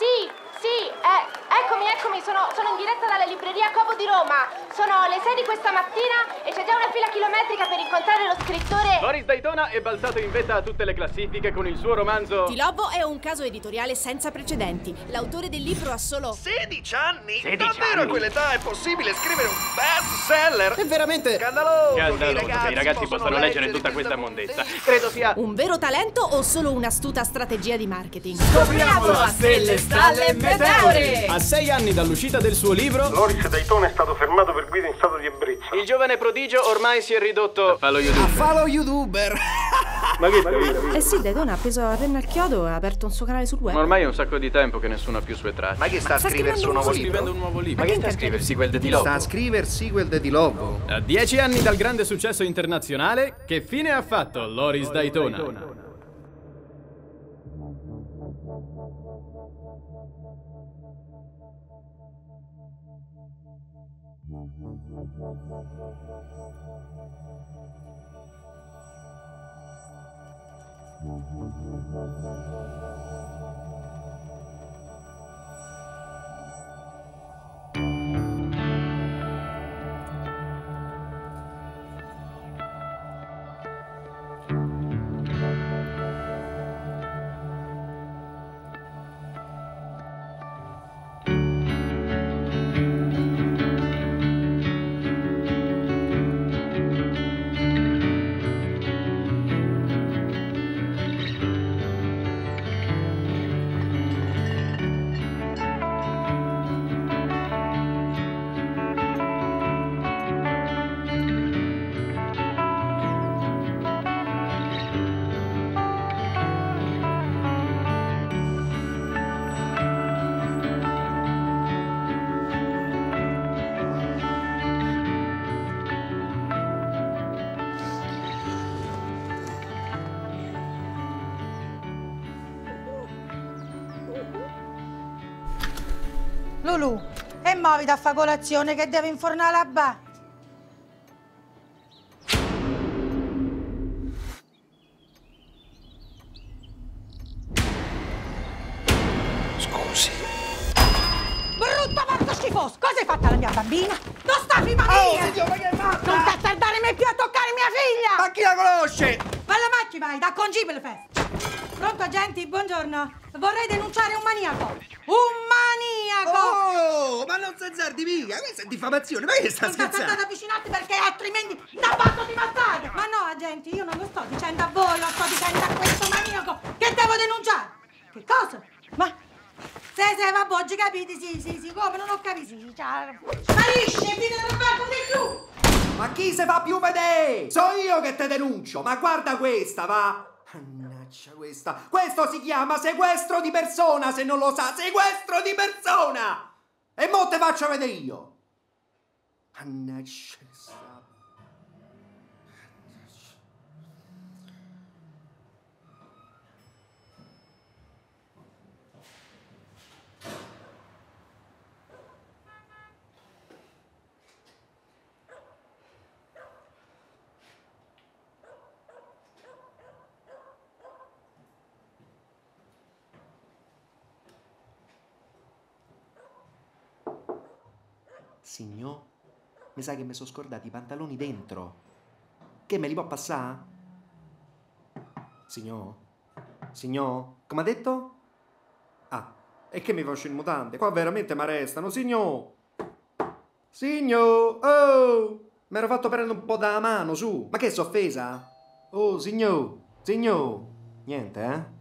Eccomi, sono in diretta dalla libreria Covo di Roma. Sono le 6 di questa mattina e c'è già una fila chilometrica per incontrare lo scrittore. Loris Daytona è balzato in vetta a tutte le classifiche con il suo romanzo Ti Lobo è un caso editoriale senza precedenti. L'autore del libro ha solo 16 anni? 16 Davvero anni? a quell'età è possibile scrivere un bestseller? È veramente Scandaloso Scandaloso che i ragazzi possano leggere tutta questa mondezza. Credo sia un vero talento o solo un'astuta strategia di marketing. Scopriamolo a stelle, stalle e meteore! A 6 anni dall'uscita del suo libro, Loris Daytona è stato fermato per guida in stato di ebbrezza. il giovane prodigio ormai si è ridotto a fallo a youtuber. follow youtuber. Ma che Eh sì, Daytona ha preso a penna al chiodo e ha aperto un suo canale sul web. Ma ormai è un sacco di tempo che nessuno ha più sue tracce. Ma che sta a sta scrivere il suo scrivendo nuovo un libro? Scrivendo un nuovo libro. Ma che sta a scrivere il sequel di Sta a Lobo? scrivere il sequel di Lobo. A 10 anni dal grande successo internazionale, che fine ha fatto Loris Daytona? Lulu, e muoviti a fa colazione che deve infornare la ba. Scusi. Brutta porco schifoso! Cosa hai fatto alla mia bambina? Non sta prima mia! Dio, ma che è fatta? Non ti tardare mai più a toccare mia figlia! Ma chi la conosce? Alla macchina vai, da Congibile Fest! Pronto, agenti? Buongiorno. Vorrei denunciare un maniaco. Un maniaco! Oh, ma non zezzardi mica, questa è diffamazione, ma che sta Non sta scherzando? ad avvicinarti perché altrimenti da fatto di mazzata! Ma no, agenti, io non lo sto dicendo a voi, lo sto dicendo a questo maniaco che devo denunciare! Che cosa? Ma... Se, vabbè, oggi capite, sì, come non ho capito, sì, ciao. Sparisce, vi non parlo di più! Ma chi se fa più vedere? So io che te denuncio, ma guarda questa, va! Mannaggia questa! Questo si chiama sequestro di persona, se non lo sa! Sequestro di persona! E mo te faccio vedere io! Mannaggia questa... Signor, mi sa che mi sono scordati i pantaloni dentro. Che me li può passare? Signor? Signor? Come ha detto? Ah, e che mi faccio il mutante? Qua veramente mi arrestano, signor! Signor! Oh! Mi ero fatto prendere un po' da mano, su! Ma che è offesa? Oh, signor! Signor! Niente, eh?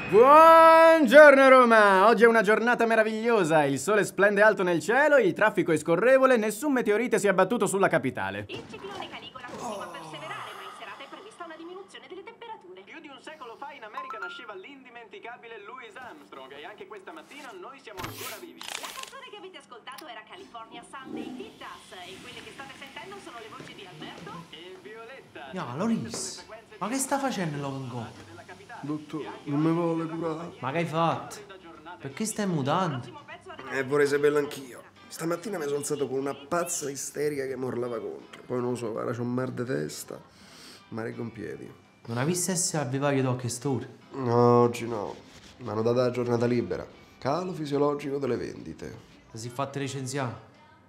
Buongiorno Roma! Oggi è una giornata meravigliosa, il sole splende alto nel cielo, il traffico è scorrevole, nessun meteorite si è abbattuto sulla capitale. Il ciclone Caligola continua a perseverare, ma in serata è prevista una diminuzione delle temperature. Più di un secolo fa in America nasceva l'indimenticabile Louis Armstrong e anche questa mattina noi siamo ancora vivi. La canzone che avete ascoltato era California Sun dei Tittas e quelle che state sentendo sono le voci di Alberto E Violetta. No, Loris, ma che sta facendo Logan Go? Dottore, non mi vuole curare. Ma che hai fatto? Perché stai mutando? Vorrei saperlo anch'io. Stamattina mi sono alzato con una pazza isterica che mi urlava contro. Poi non lo so, ora c'ho un mal di testa. Ma reggo in piedi. Non avessi essere al vivaio dopo che st'ora? No, oggi no. Mi hanno data la giornata libera. Calo fisiologico delle vendite. Ti si è fatto licenziare?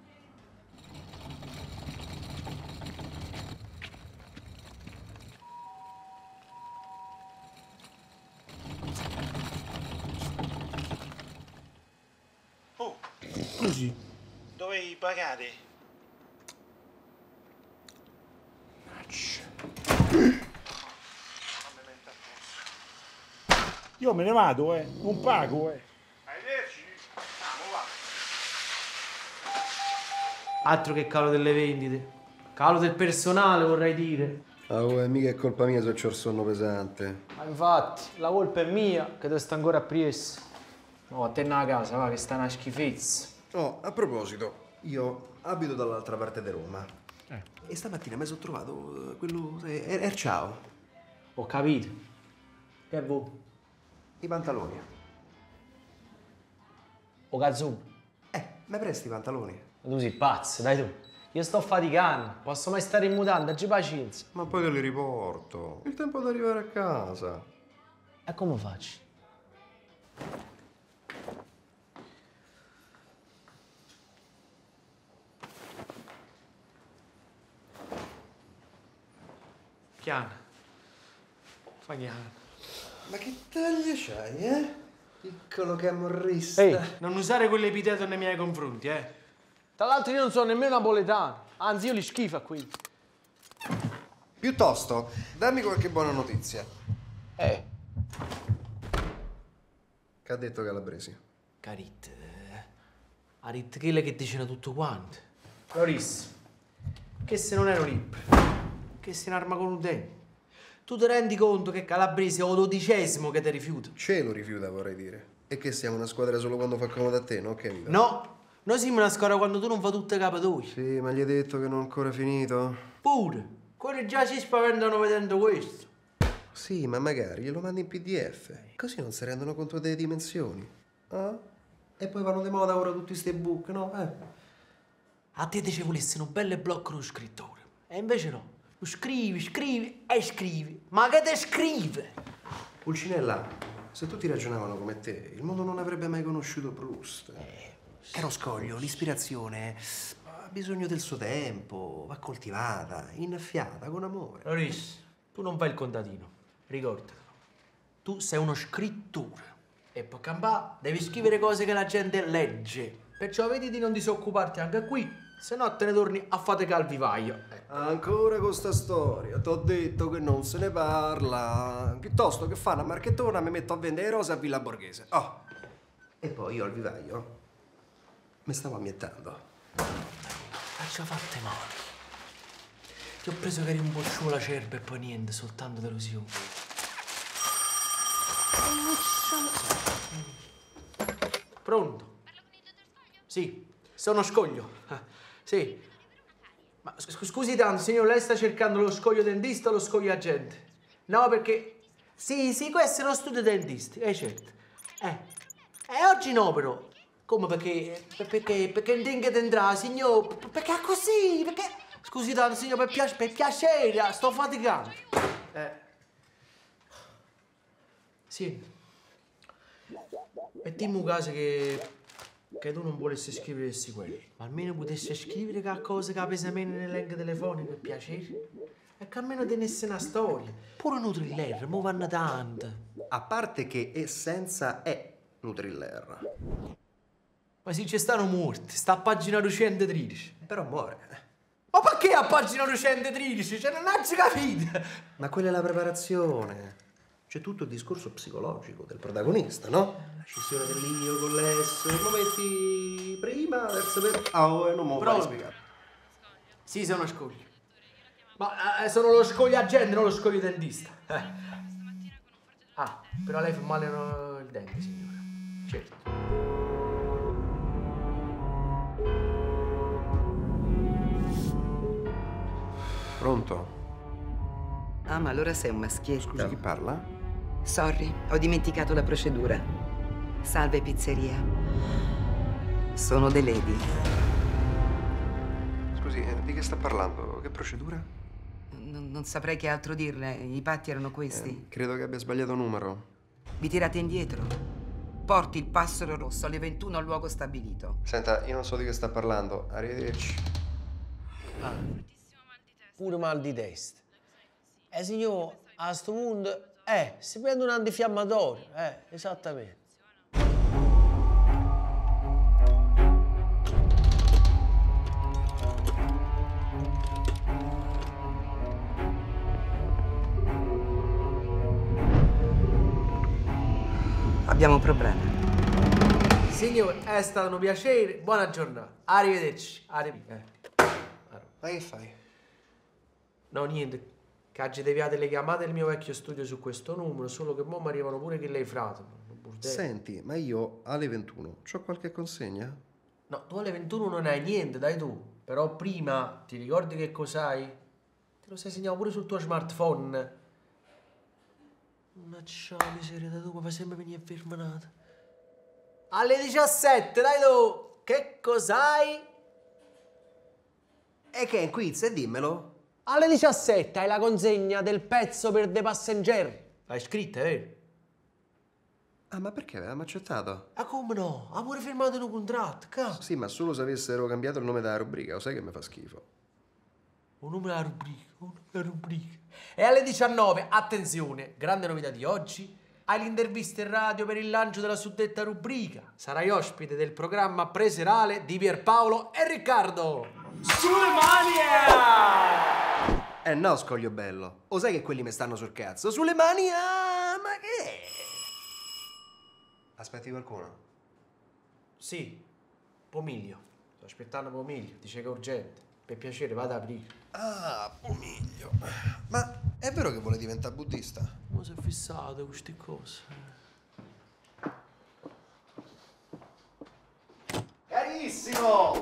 Scusi, dovevi pagare? Io me ne vado, non pago, Arrivederci. Va. Altro che calo delle vendite. Calo del personale, vorrei dire. Mica è colpa mia se c'ho il sonno pesante. Ma infatti, la colpa è mia, che te sta ancora a Priesse. No, a te a casa, va, che sta una schifezza. Oh, a proposito, io abito dall'altra parte di Roma. E stamattina mi sono trovato quello... Ciao. Ho capito. Che vuoi? I pantaloni. O calzone. Mi presti i pantaloni? Ma tu sei pazzo, dai tu. Io sto faticando, posso mai stare in mutanda, oggi pazienza. Ma poi te li riporto. Il tempo di arrivare a casa. E come faccio? Piano. Fa piano. Ma che taglia c'hai, Piccolo camorrista. Ehi, non usare quell'epiteto nei miei confronti, Tra l'altro io non sono nemmeno napoletano, anzi io li schifo a quelli. Piuttosto, dammi qualche buona notizia. Che ha detto Calabresi? Carit, Arit, quelle che diceva tutto quanto. Loris, che se non ero libero, che se ne arma con un dente. Tu ti rendi conto che Calabresi è il 12° che ti rifiuta? Ce lo rifiuta, vorrei dire. E che siamo una squadra solo quando fa comodo a te, no? Che no, noi siamo una squadra quando tu non fai tutte capo tu. Sì, ma gli hai detto che non ho ancora finito? Pure, quelli già si spaventano vedendo questo. Sì, ma magari glielo mandi in PDF, così non si rendono conto delle dimensioni. E poi vanno di moda ora tutti ste book, no? A te ci volessero belle blocco lo scrittore, e invece no. Scrivi e scrivi. Ma che te scrive? Pulcinella, se tutti ragionavano come te, il mondo non avrebbe mai conosciuto Proust. È lo scoglio, l'ispirazione ha bisogno del suo tempo, va coltivata, innaffiata, con amore. Loris, tu non fai il contadino, ricordalo. Tu sei uno scrittore e per campare devi scrivere cose che la gente legge. Perciò vedi di non disoccuparti anche qui, se no te ne torni a faticare al vivaio. Ancora con sta storia, t'ho detto che non se ne parla. Piuttosto che fa una marchettona mi metto a vendere rose a Villa Borghese. E poi io al vivaio mi stavo ammientando. Faccia fatte male. Ti ho preso che eri un bocciolo acerbo e poi niente, soltanto delusione. Pronto? Sì, sono scoglio. Sì. Ma scusi tanto, signor, lei sta cercando lo scoglio dentista o lo scoglio agente? No, perché... Sì, questo è uno studio dentisti, certo. Oggi no, però. Come perché? Perché non tengo di entrare, signor? Perché è così? Perché... Scusi tanto, signor, per piacere, sto faticando. Sì. Mettiamo un caso che tu non volessi scrivere questi quelli, ma almeno potessi scrivere qualcosa che pesa meno nell'elenco telefonico, per piacere. E che almeno tenesse una storia. Pure Nutriller, mo vanno tanto. A parte che Essenza è Nutriller. Ma se ci stanno morti, sta a pagina 213. Però muore. Ma perché a pagina 213? Cioè, non hai capito? Ma quella è la preparazione. c'è tutto il discorso psicologico del protagonista, no? La scissione dell'io con l'S, lo metti prima, verso per... non me lo fai spiegare. Sì, sono scoglio. Ma sono lo scoglio agente, non lo scoglio dentista. Ah, però lei fa male il dente, signora. Certo. Pronto? Ah, ma allora sei un maschietto. Scusa, chi parla? Sorry, ho dimenticato la procedura. Salve pizzeria. Sono The Lady. Scusi, di che sta parlando? Che procedura? Non saprei che altro dirle. I patti erano questi. Credo che abbia sbagliato numero. Vi tirate indietro. Porti il passero rosso alle 21 al luogo stabilito. Senta, io non so di che sta parlando. Arrivederci. Pure mal di testa. Signor, a sto punto, si prende un antinfiammatorio. Esattamente. Abbiamo un problema. Signore, è stato un piacere, buona giornata. Arrivederci. Ma che fai? No, niente. Che oggi deviate le chiamate del mio vecchio studio su questo numero, solo che mo mi arrivano pure che lei frate. Senti, ma io alle 21 c'ho qualche consegna? No, tu alle 21 non hai niente, dai tu. Però prima ti ricordi che cos'hai? Te lo sei segnato pure sul tuo smartphone. Una ciao miseria, da tu mi fai sempre venire fermanata. Alle 17, dai tu! Che cos'hai? E che è un quiz? Dimmelo. Alle 17 hai la consegna del pezzo per The Passenger. L'hai scritta, vero? Ah, ma perché avevamo accettato? Ah, come no? Ha pure firmato in un contratto, cazzo. Sì, ma solo se avessero cambiato il nome della rubrica, lo sai che mi fa schifo. Un nome della rubrica, E alle 19, attenzione, grande novità di oggi, hai l'intervista in radio per il lancio della suddetta rubrica. Sarai ospite del programma preserale di Pierpaolo e Riccardo. Sulle mani! No, scoglio bello. O sai che quelli mi stanno sul cazzo? Sulle mani, ma che è? Aspetti qualcuno? Sì, Pomiglio. Sto aspettando Pomiglio, dice che è urgente. Per piacere, vada a aprire. Ah, Pomiglio. Ma è vero che vuole diventare buddista? Ma si è fissato queste cose. Carissimo!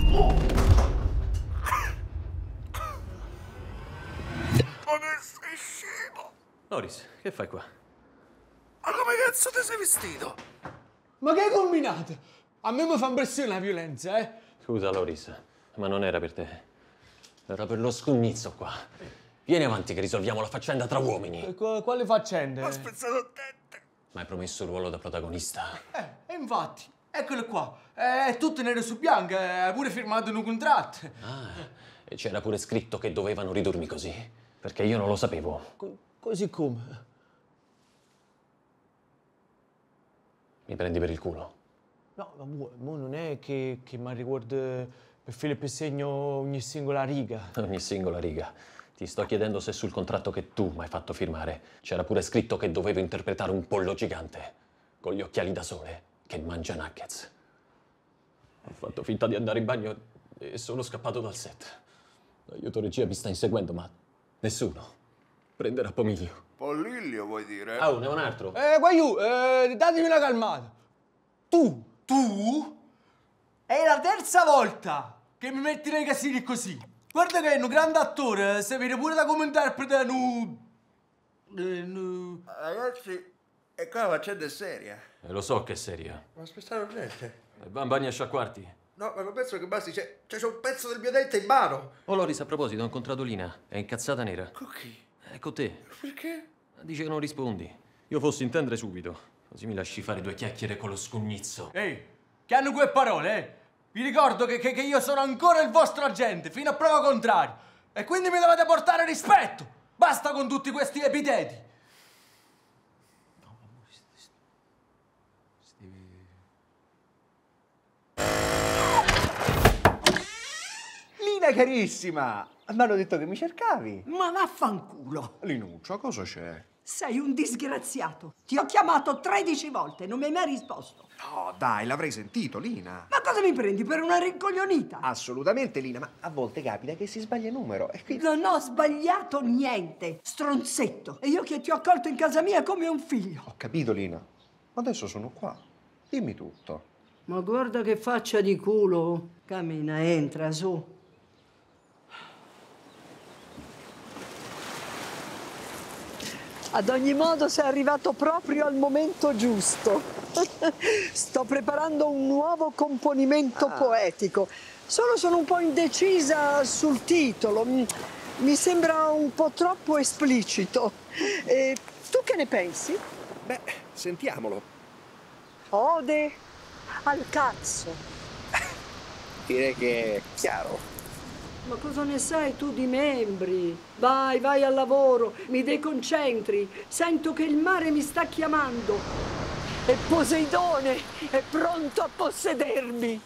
Ma che sei scemo! Loris, che fai qua? Ma come cazzo ti sei vestito? Ma che hai combinato? A me mi fa impressione la violenza, Scusa, Loris, ma non era per te. Era per lo scugnizzo qua. Vieni avanti che risolviamo la faccenda tra uomini. Quale faccende? Ho spezzato il dente. Ma hai promesso il ruolo da protagonista. E infatti, eccolo qua. È tutto nero su bianco, è pure firmato in un contratto. Ah, e c'era pure scritto che dovevano ridurmi così. Perché io non lo sapevo. Così come? Mi prendi per il culo? No, ma mo non è che mi ricordo per filo e per segno ogni singola riga. Ogni singola riga. Ti sto chiedendo se sul contratto che tu mi hai fatto firmare c'era pure scritto che dovevo interpretare un pollo gigante con gli occhiali da sole che mangia nuggets. Ho fatto finta di andare in bagno e sono scappato dal set. L'aiuto regia mi sta inseguendo, ma nessuno prenderà Pomiglio. Pollilio vuoi dire? Ah, ne ho un altro. Guaiù, datemi una calmata. Tu? È la terza volta che mi metti nei casini così. Guarda che è un grande attore, si vede pure da come interpreta Ragazzi, e qua la faccenda è seria. Lo so che è seria. Ma aspettare niente. Va in bagno a sciacquarti. No, ma non penso che basti, c'è un pezzo del mio dente in mano. Oh, Loris, a proposito, ho incontrato Lina. È incazzata nera. Con chi? Con te. Perché? Dice che non rispondi. Io fossi intendere subito. Così mi lasci fare due chiacchiere con lo scugnizzo. Ehi, che hanno quelle parole, Vi ricordo che io sono ancora il vostro agente, fino a prova contraria. E quindi mi dovete portare rispetto. Basta con tutti questi epiteti. Lina carissima, mi hanno detto che mi cercavi. Ma vaffanculo. Linuccia, cosa c'è? Sei un disgraziato. Ti ho chiamato 13 volte, non mi hai mai risposto. No, dai, l'avrei sentito, Lina. Ma cosa mi prendi per una rincoglionita? Assolutamente, Lina, ma a volte capita che si sbaglia il numero e quindi... Non ho sbagliato niente, stronzetto. E io che ti ho accolto in casa mia come un figlio. Ho capito, Lina. Ma adesso sono qua. Dimmi tutto. Ma guarda che faccia di culo. Cammina, entra, su. Ad ogni modo sei arrivato proprio al momento giusto. Sto preparando un nuovo componimento poetico. Solo sono un po' indecisa sul titolo. Mi sembra un po' troppo esplicito. Tu che ne pensi? Beh, sentiamolo. Ode al cazzo. Direi che è chiaro. Ma cosa ne sai tu di membri? Vai, vai al lavoro, mi deconcentri. Sento che il mare mi sta chiamando. E Poseidone è pronto a possedermi.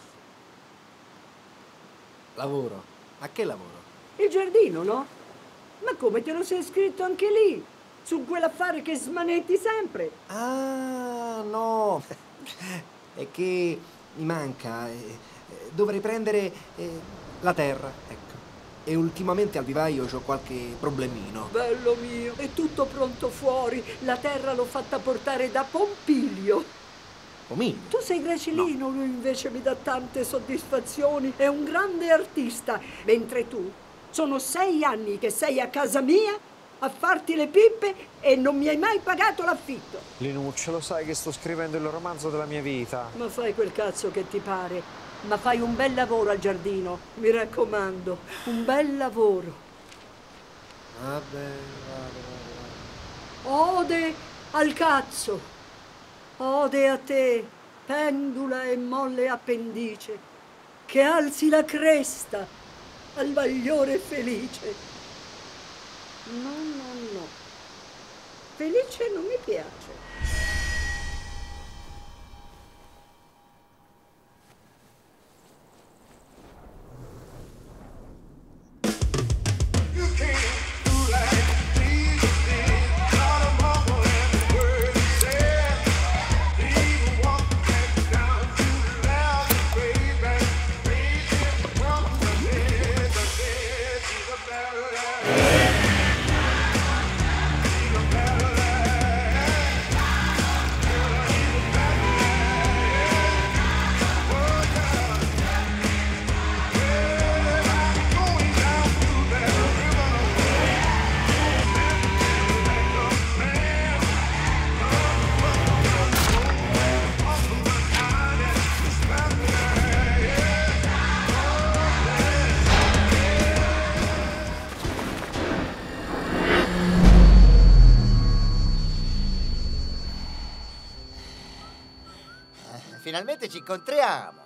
Lavoro? A che lavoro? Il giardino, no? Ma come te lo sei scritto anche lì? Su quell'affare che smanetti sempre. Ah, no. È che mi manca. Dovrei prendere la terra, ecco. E ultimamente al vivaio c'ho qualche problemino. Bello mio, è tutto pronto fuori. La terra l'ho fatta portare da Pompilio. Pomiglio? Tu sei gracilino, lui invece mi dà tante soddisfazioni. È un grande artista. Mentre tu, sono 6 anni che sei a casa mia a farti le pippe e non mi hai mai pagato l'affitto. Linuccia, lo sai che sto scrivendo il romanzo della mia vita. Ma fai quel cazzo che ti pare. Ma fai un bel lavoro al giardino, mi raccomando, un bel lavoro. Vabbè. Ode al cazzo, ode a te, pendula e molle appendice, che alzi la cresta al bagliore felice. No. Felice non mi piace. Finalmente ci incontriamo.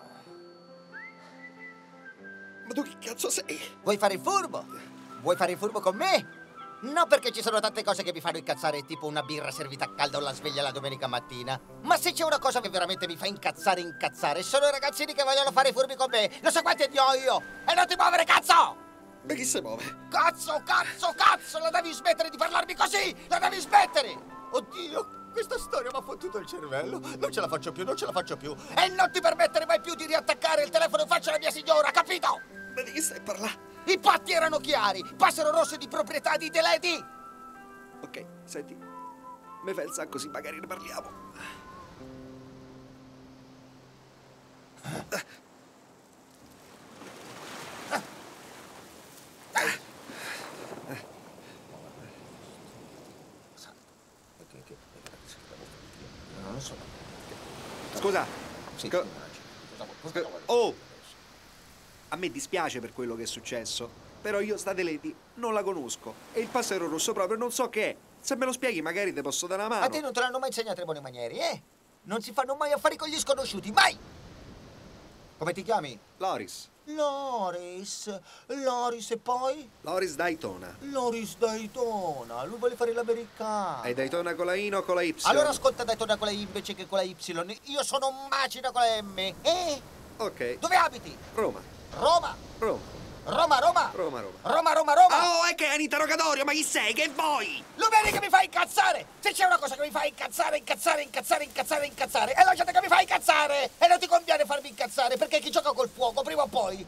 Ma tu che cazzo sei? Vuoi fare il furbo? Vuoi fare il furbo con me? No, perché ci sono tante cose che mi fanno incazzare, tipo una birra servita a caldo alla sveglia la domenica mattina. Ma se c'è una cosa che veramente mi fa incazzare, sono i ragazzini che vogliono fare i furbi con me. Lo sai quanti ne ho io? E non ti muovere, cazzo! Ma chi si muove? Cazzo! La devi smettere di parlarmi così! La devi smettere! Oddio! Questa storia mi ha fottuto il cervello. Non ce la faccio più. E non ti permettere mai più di riattaccare il telefono in faccia alla mia signora, capito? Ma di chi stai parlando? I patti erano chiari. Passero rosse di proprietà di Deleti. Ok, senti. Mi fai il sacco, così magari ne parliamo. Scusa. Sì. Oh! A me dispiace per quello che è successo, però io sta Deleti non la conosco e il passero rosso proprio non so che è. Se me lo spieghi magari ti posso dare una mano. A te non te l'hanno mai insegnato le buone maniere, eh? Non si fanno mai affari con gli sconosciuti, mai! Come ti chiami? Loris. Loris e poi? Loris Daytona. Loris Daytona, lui vuole fare l'americano. È Daytona con la I o con la Y? Allora ascolta Daytona con la I invece che con la Y. Io sono un macina con la M, eh? Ok. Dove abiti? Roma. Roma? Roma. Roma, Roma! Roma, Roma. Roma, Roma, Roma! Oh, è che è un interrogatorio, ma chi sei? Che vuoi? Lumeni che mi fa incazzare! Se c'è una cosa che mi fa incazzare, è la gente che mi fa incazzare! E non ti conviene farmi incazzare, perché chi gioca col fuoco, prima o poi,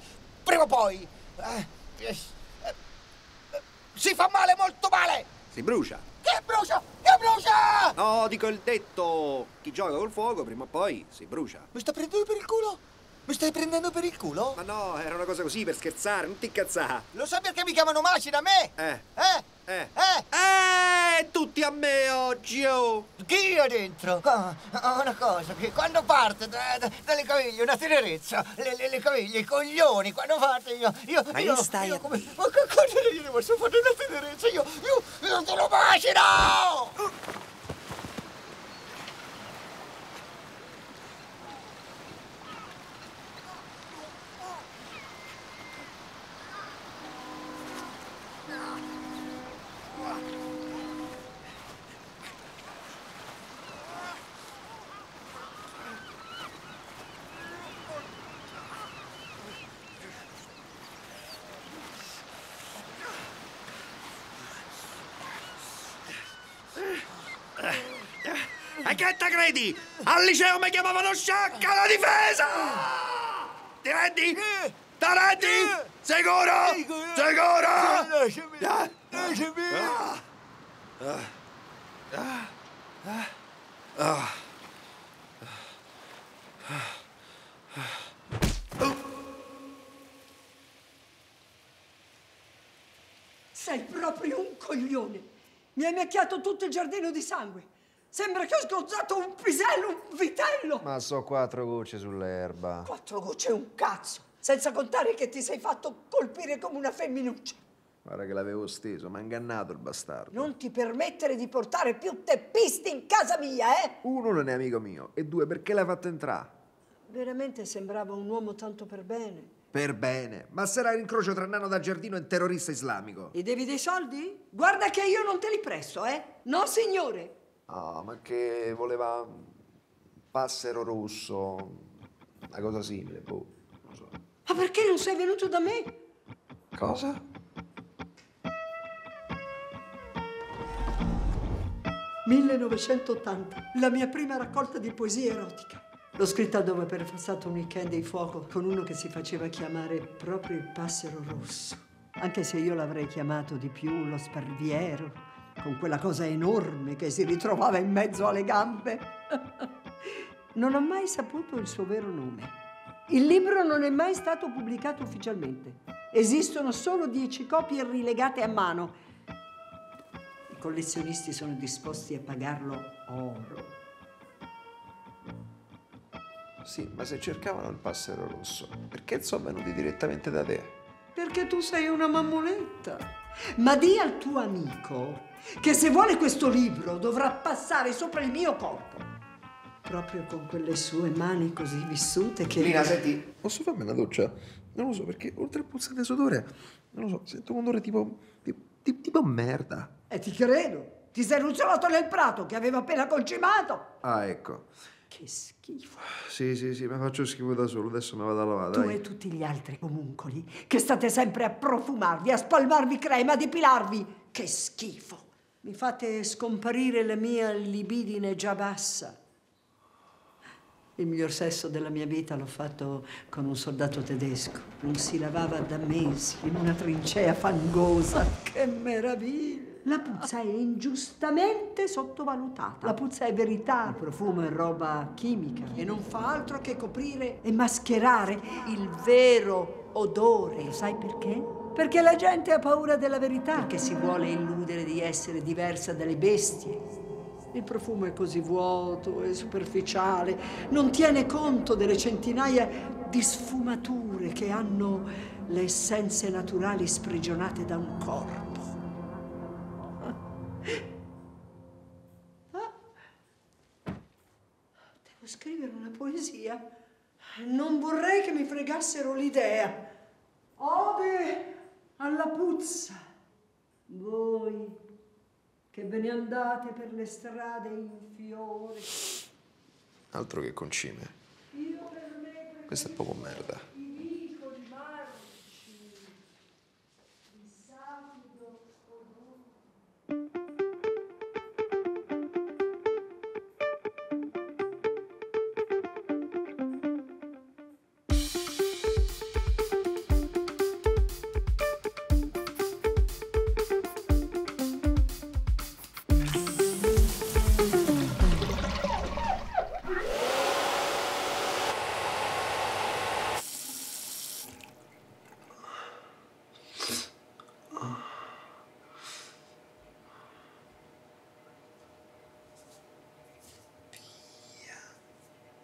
si fa male, molto male! Si brucia. Che brucia? Che brucia? No, dico il detto, chi gioca col fuoco prima o poi si brucia. Mi sta prendendo per il culo? Mi stai prendendo per il culo? Ma no, era una cosa così per scherzare, non ti incazzare. Lo sai perché mi chiamano Macina a me? Tutti a me oggi, oh! Chi ho dentro? Una cosa, che quando parte dalle caviglie una tenerezza, le caviglie, i coglioni, quando parte io come... Ma che cosa io devo fare una tenerezza? Io sono Macina! E che te credi? Al liceo mi chiamavano Sciacca la difesa! Ti rendi? Ti rendi? Sicuro? Sicuro? Lasciami! Sei proprio un coglione. Mi hai macchiato tutto il giardino di sangue. Sembra che ho sgozzato un pisello, un vitello. Ma so 4 gocce sull'erba. 4 gocce è un cazzo. Senza contare che ti sei fatto colpire come una femminuccia. Guarda che l'avevo steso, mi ha ingannato il bastardo. Non ti permettere di portare più teppisti in casa mia, eh? 1, non è amico mio. E 2, perché l'hai fatto entrare? Veramente sembrava un uomo tanto per bene. Per bene. Ma sarà l'incrocio tra nano da giardino e terrorista islamico. E devi dei soldi? Guarda che io non te li presto, eh? No, signore. Ah, ma che voleva un passero rosso, una cosa simile, boh, non so. Ma perché non sei venuto da me? Cosa? «1980, la mia prima raccolta di poesia erotica. L'ho scritta dopo aver passato un weekend di fuoco con uno che si faceva chiamare proprio il passero rosso. Anche se io l'avrei chiamato di più lo sparviero, con quella cosa enorme che si ritrovava in mezzo alle gambe. Non ho mai saputo il suo vero nome. Il libro non è mai stato pubblicato ufficialmente. Esistono solo 10 copie rilegate a mano. I collezionisti sono disposti a pagarlo oro. Sì, ma se cercavano il passero rosso, perché sono venuti direttamente da te? Perché tu sei una mammoletta. Ma di al tuo amico che se vuole questo libro dovrà passare sopra il mio corpo. Proprio con quelle sue mani così vissute che... Lina, senti, posso farmi una doccia? Non lo so, perché oltre a puzzare sudore, non lo so, sento un odore tipo merda. E ti credo. Ti sei ruzzolato nel prato che avevo appena concimato. Ah, ecco. Che schifo. Sì, mi faccio schifo da solo, adesso mi vado a lavare, Tu dai. e tutti gli altri comuncoli che state sempre a profumarvi, a spalmarvi crema, a depilarvi. Che schifo. Mi fate scomparire la mia libidine già bassa. Il miglior sesso della mia vita l'ho fatto con un soldato tedesco. Non si lavava da mesi in una trincea fangosa. Che meraviglia! La puzza è ingiustamente sottovalutata. La puzza è verità, il profumo è roba chimica e non fa altro che coprire e mascherare il vero odore. Sai perché? Perché la gente ha paura della verità, perché si vuole illudere di essere diversa dalle bestie. Il profumo è così vuoto e superficiale, non tiene conto delle centinaia di sfumature che hanno le essenze naturali sprigionate da un corpo. Devo scrivere una poesia. Non vorrei che mi fregassero l'idea. Ode alla puzza. Voi che ve ne andate per le strade in fiore. Altro che concime. Questa è proprio merda. I vicoli marci.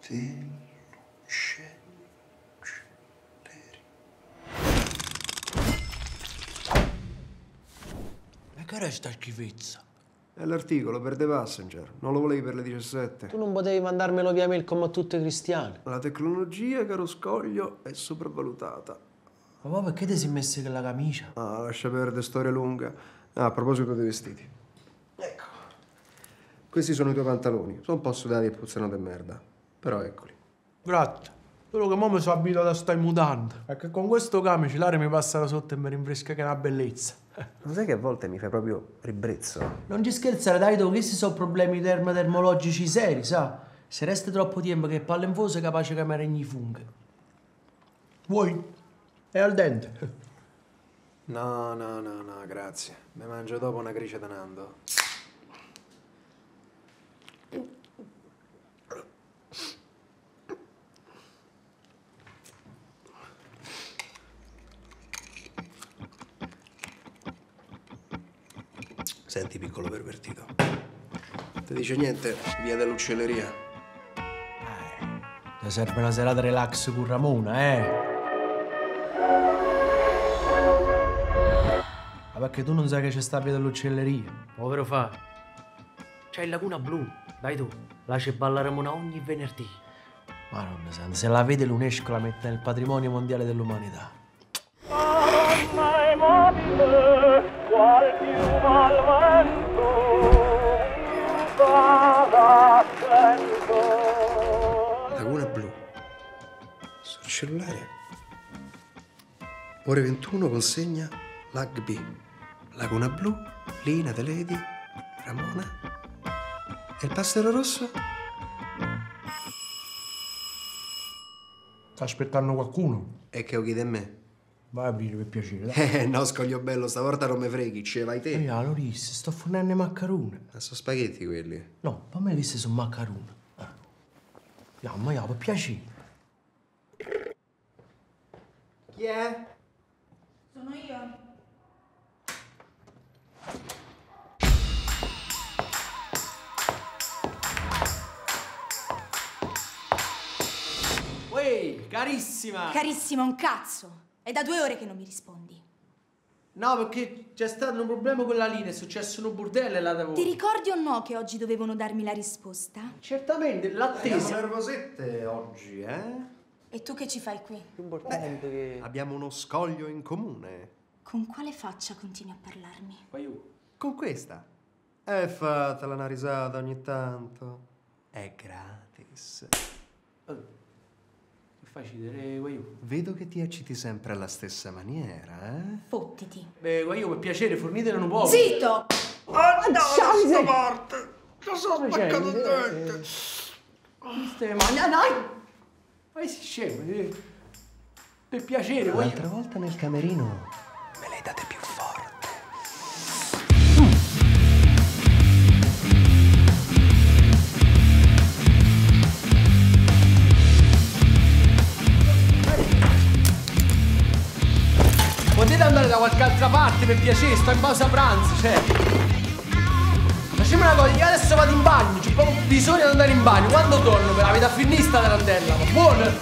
Ma che resta schifezza? È l'articolo per The Passenger. Non lo volevi per le 17. Tu non potevi mandarmelo via mail come a tutti i cristiani. La tecnologia, caro Scoglio, è sopravvalutata. Ma poi perché ti sei messo con la camicia? Ah, lascia perdere, storia lunga. Ah, a proposito dei vestiti. Ecco. Questi sono i tuoi pantaloni. Sono un po' sudati e puzzano di merda. Però eccoli. Grazie. Solo che mo mi sono abituato a stare in mutanda. Perché con questo camice l'aria mi passa da sotto e mi rinfresca che è una bellezza. Lo sai che a volte mi fai proprio ribrezzo? Non ci scherzare, dai, questi sono problemi termologici seri, sa? Se resta troppo tempo che palla in fuso è capace che mi regni funghi. Vuoi? È al dente. No, grazie. Mi mangio dopo una gricia da Nando. Senti, piccolo pervertito. Ti dice niente? Via dall'uccelleria. Ti serve una serata relax con Ramona, Ma perché tu non sai che c'è sta via dell'uccelleria? Povero fa. C'è il Laguna Blu. Dai tu, là c'è balla Ramona ogni venerdì. Madonna santa, se la vede l'UNESCO la mette nel patrimonio mondiale dell'umanità. Laguna Blu. Sul cellulare. Ore 21 consegna Lag B. Laguna Blu, Lina, The Lady, Ramona. E il Pastero Rosso? Sta aspettando qualcuno? E che chiede a me? Vai a aprire per piacere, dai. No, Scoglio bello, stavolta non mi freghi, ce vai te. Loris, sto fornendo i maccheroni. Ma sono spaghetti quelli. No, per me questi sono maccheroni. Ma io per piacere. Chi è? Sono io. Uè, carissima! Carissima, un cazzo. È da 2 ore che non mi rispondi. No, perché c'è stato un problema con la linea, è successo un bordello e la devo... Ti ricordi o no che oggi dovevano darmi la risposta? Certamente, l'attesa. Siamo nervosette oggi, eh? E tu che ci fai qui? Più importante che... Abbiamo uno scoglio in comune. Con quale faccia continui a parlarmi? Con questa. Fatela una risata ogni tanto. È gratis. Facci vedere, Vedo che ti ecciti sempre alla stessa maniera, eh? Fottiti. Beh, per piacere, fornitene un po'. Zitto! Questa parte! Lo so spaccato il dente! Dai! Fai si scemo, per piacere, L'altra volta nel camerino me le date più forte. Potete andare da qualche altra parte per piacere, sto in pausa pranzo, cioè. Facciamo una cosa, io adesso vado in bagno, c'è proprio bisogno di andare in bagno. Quando torno per la vita finita sta tarantella, ma buona!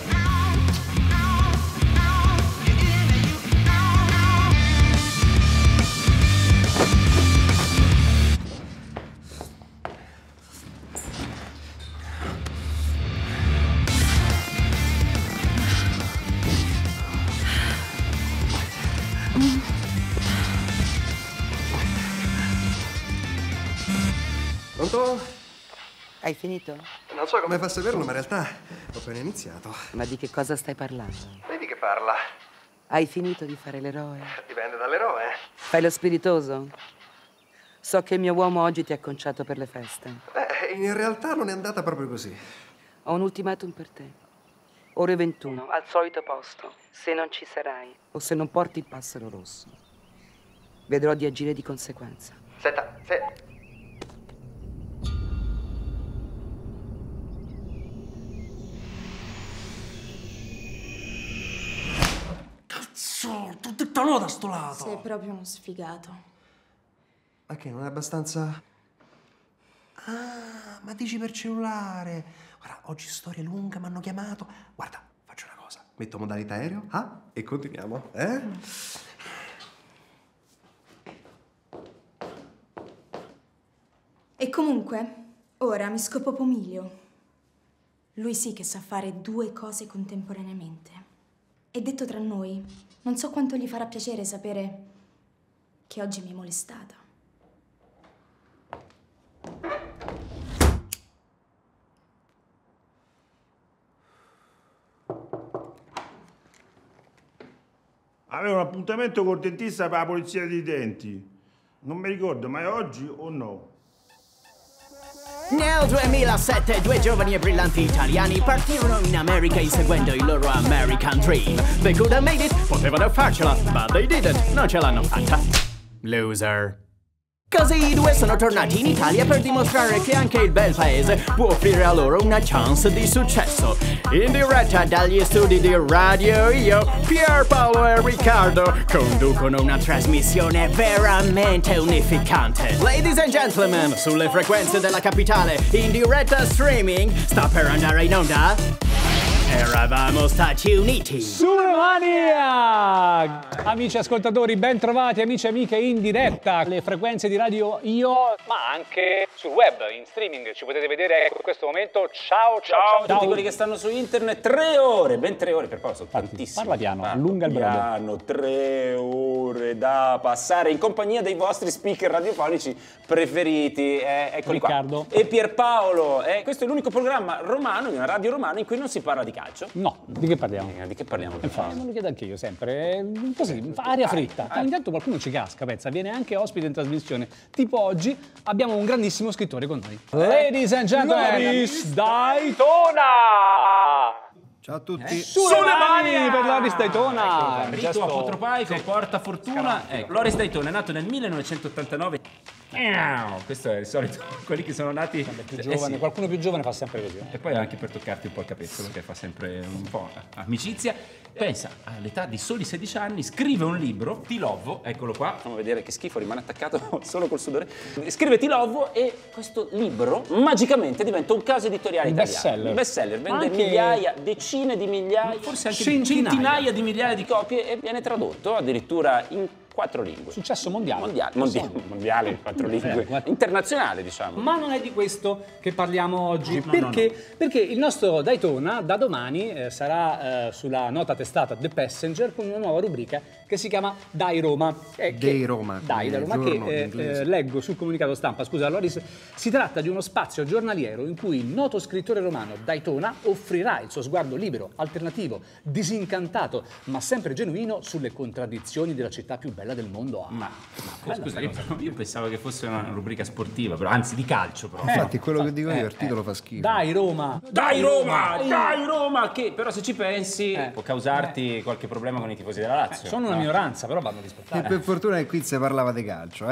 Pronto? Hai finito? Non so come fa a saperlo, ma in realtà ho appena iniziato. Ma di che cosa stai parlando? Vedi che parla? Hai finito di fare l'eroe? Dipende dall'eroe. Fai lo spiritoso? So che il mio uomo oggi ti ha conciato per le feste. In realtà non è andata proprio così. Ho un ultimatum per te. Ore 21, al solito posto. Se non ci sarai o se non porti il Passero Rosso, vedrò di agire di conseguenza. Senta, Cazzo, t'ho detto no da sto lato! Sei proprio uno sfigato. Ma che, non è abbastanza... Ah, ma dici per cellulare. Guarda, oggi storia lunga, mi hanno chiamato. Guarda, faccio una cosa. Metto modalità aereo, e continuiamo, E comunque, ora mi scopo Pomilio. Lui sì che sa fare 2 cose contemporaneamente. E detto tra noi, non so quanto gli farà piacere sapere che oggi mi è molestata. Avevo un appuntamento col dentista per la pulizia dei denti. Non mi ricordo, ma è oggi o no? Nel 2007 2 giovani e brillanti italiani partirono in America inseguendo il loro American Dream. They could have made it, potevano farcela, but they didn't, non ce l'hanno fatta. Loser. Così i due sono tornati in Italia per dimostrare che anche il bel paese può offrire a loro una chance di successo. In diretta dagli studi di Radio Io, Pierpaolo e Riccardo conducono una trasmissione veramente unificante. Ladies and gentlemen, sulle frequenze della capitale, in diretta streaming, sta per andare in onda... Eravamo Stati Uniti. Sulemania! Amici ascoltatori, ben trovati, amici e amiche in diretta. Le frequenze di Radio Io, ma anche sul web, in streaming. Ci potete vedere in questo momento. Ciao a tutti quelli che stanno su internet. 3 ore, ben 3 ore per Paolo, sono tantissime. Parla piano, allunga il brodo. Hanno 3 ore da passare in compagnia dei vostri speaker radiofonici preferiti. Eccoli Riccardo. Qua. E Pierpaolo. Questo è l'unico programma romano, di una radio romana, in cui non si parla di calcio. No, di che parliamo? Di che parliamo? Non lo chiedo anche io sempre, così, aria fritta. Ogni tanto qualcuno ci casca, pensa, viene anche ospite in trasmissione. Tipo oggi abbiamo un grandissimo scrittore con noi. Ladies and gentlemen, Loris Daytona! Ciao a tutti. Sulle mani per Loris Daytona! Rito apotropaico, porta fortuna. Loris Daytona è nato nel 1989. Questo è il solito, quelli che sono nati più giovane, qualcuno più giovane fa sempre così. E poi anche per toccarti un po' il capezzolo, che fa sempre un po' amicizia. Pensa, all'età di soli 16 anni scrive un libro, Ti Lovo, eccolo qua, facciamo vedere che schifo, rimane attaccato solo col sudore. Scrive Ti Lovo e questo libro magicamente diventa un caso editoriale italiano. Bestseller, vende migliaia, decine di migliaia, forse anche centinaia di migliaia di copie e viene tradotto addirittura in 4 lingue. Successo mondiale. Mondiale, 4 lingue. Internazionale, diciamo. Ma non è di questo che parliamo oggi. Perché il nostro Daytona da domani sarà sulla nota testata The Passenger con una nuova rubrica che si chiama Dai Roma. Dai Roma. Dai Roma, che leggo sul comunicato stampa. Scusa, Loris, si tratta di uno spazio giornaliero in cui il noto scrittore romano Daytona offrirà il suo sguardo libero, alternativo, disincantato, ma sempre genuino sulle contraddizioni della città più bella del mondo. Scusa, io pensavo che fosse una rubrica sportiva, però, anzi di calcio. Però. Infatti, quello che dico io, il titolo fa schifo. Dai Roma! Dai Roma! Dai Roma! Che però se ci pensi può causarti qualche problema con i tifosi della Lazio. Sono una minoranza, però vanno rispettati. E per fortuna che qui si parlava di calcio,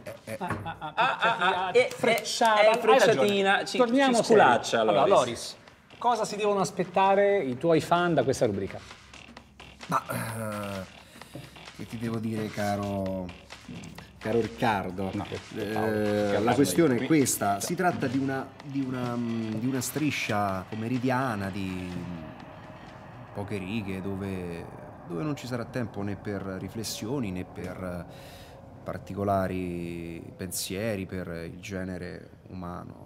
Frecciatina, ci sculaccia. Allora, Loris, cosa si devono aspettare i tuoi fan da questa rubrica? Che ti devo dire, caro Riccardo? La questione è questa: si tratta di una striscia meridiana di poche righe dove non ci sarà tempo né per riflessioni né per particolari pensieri per il genere umano.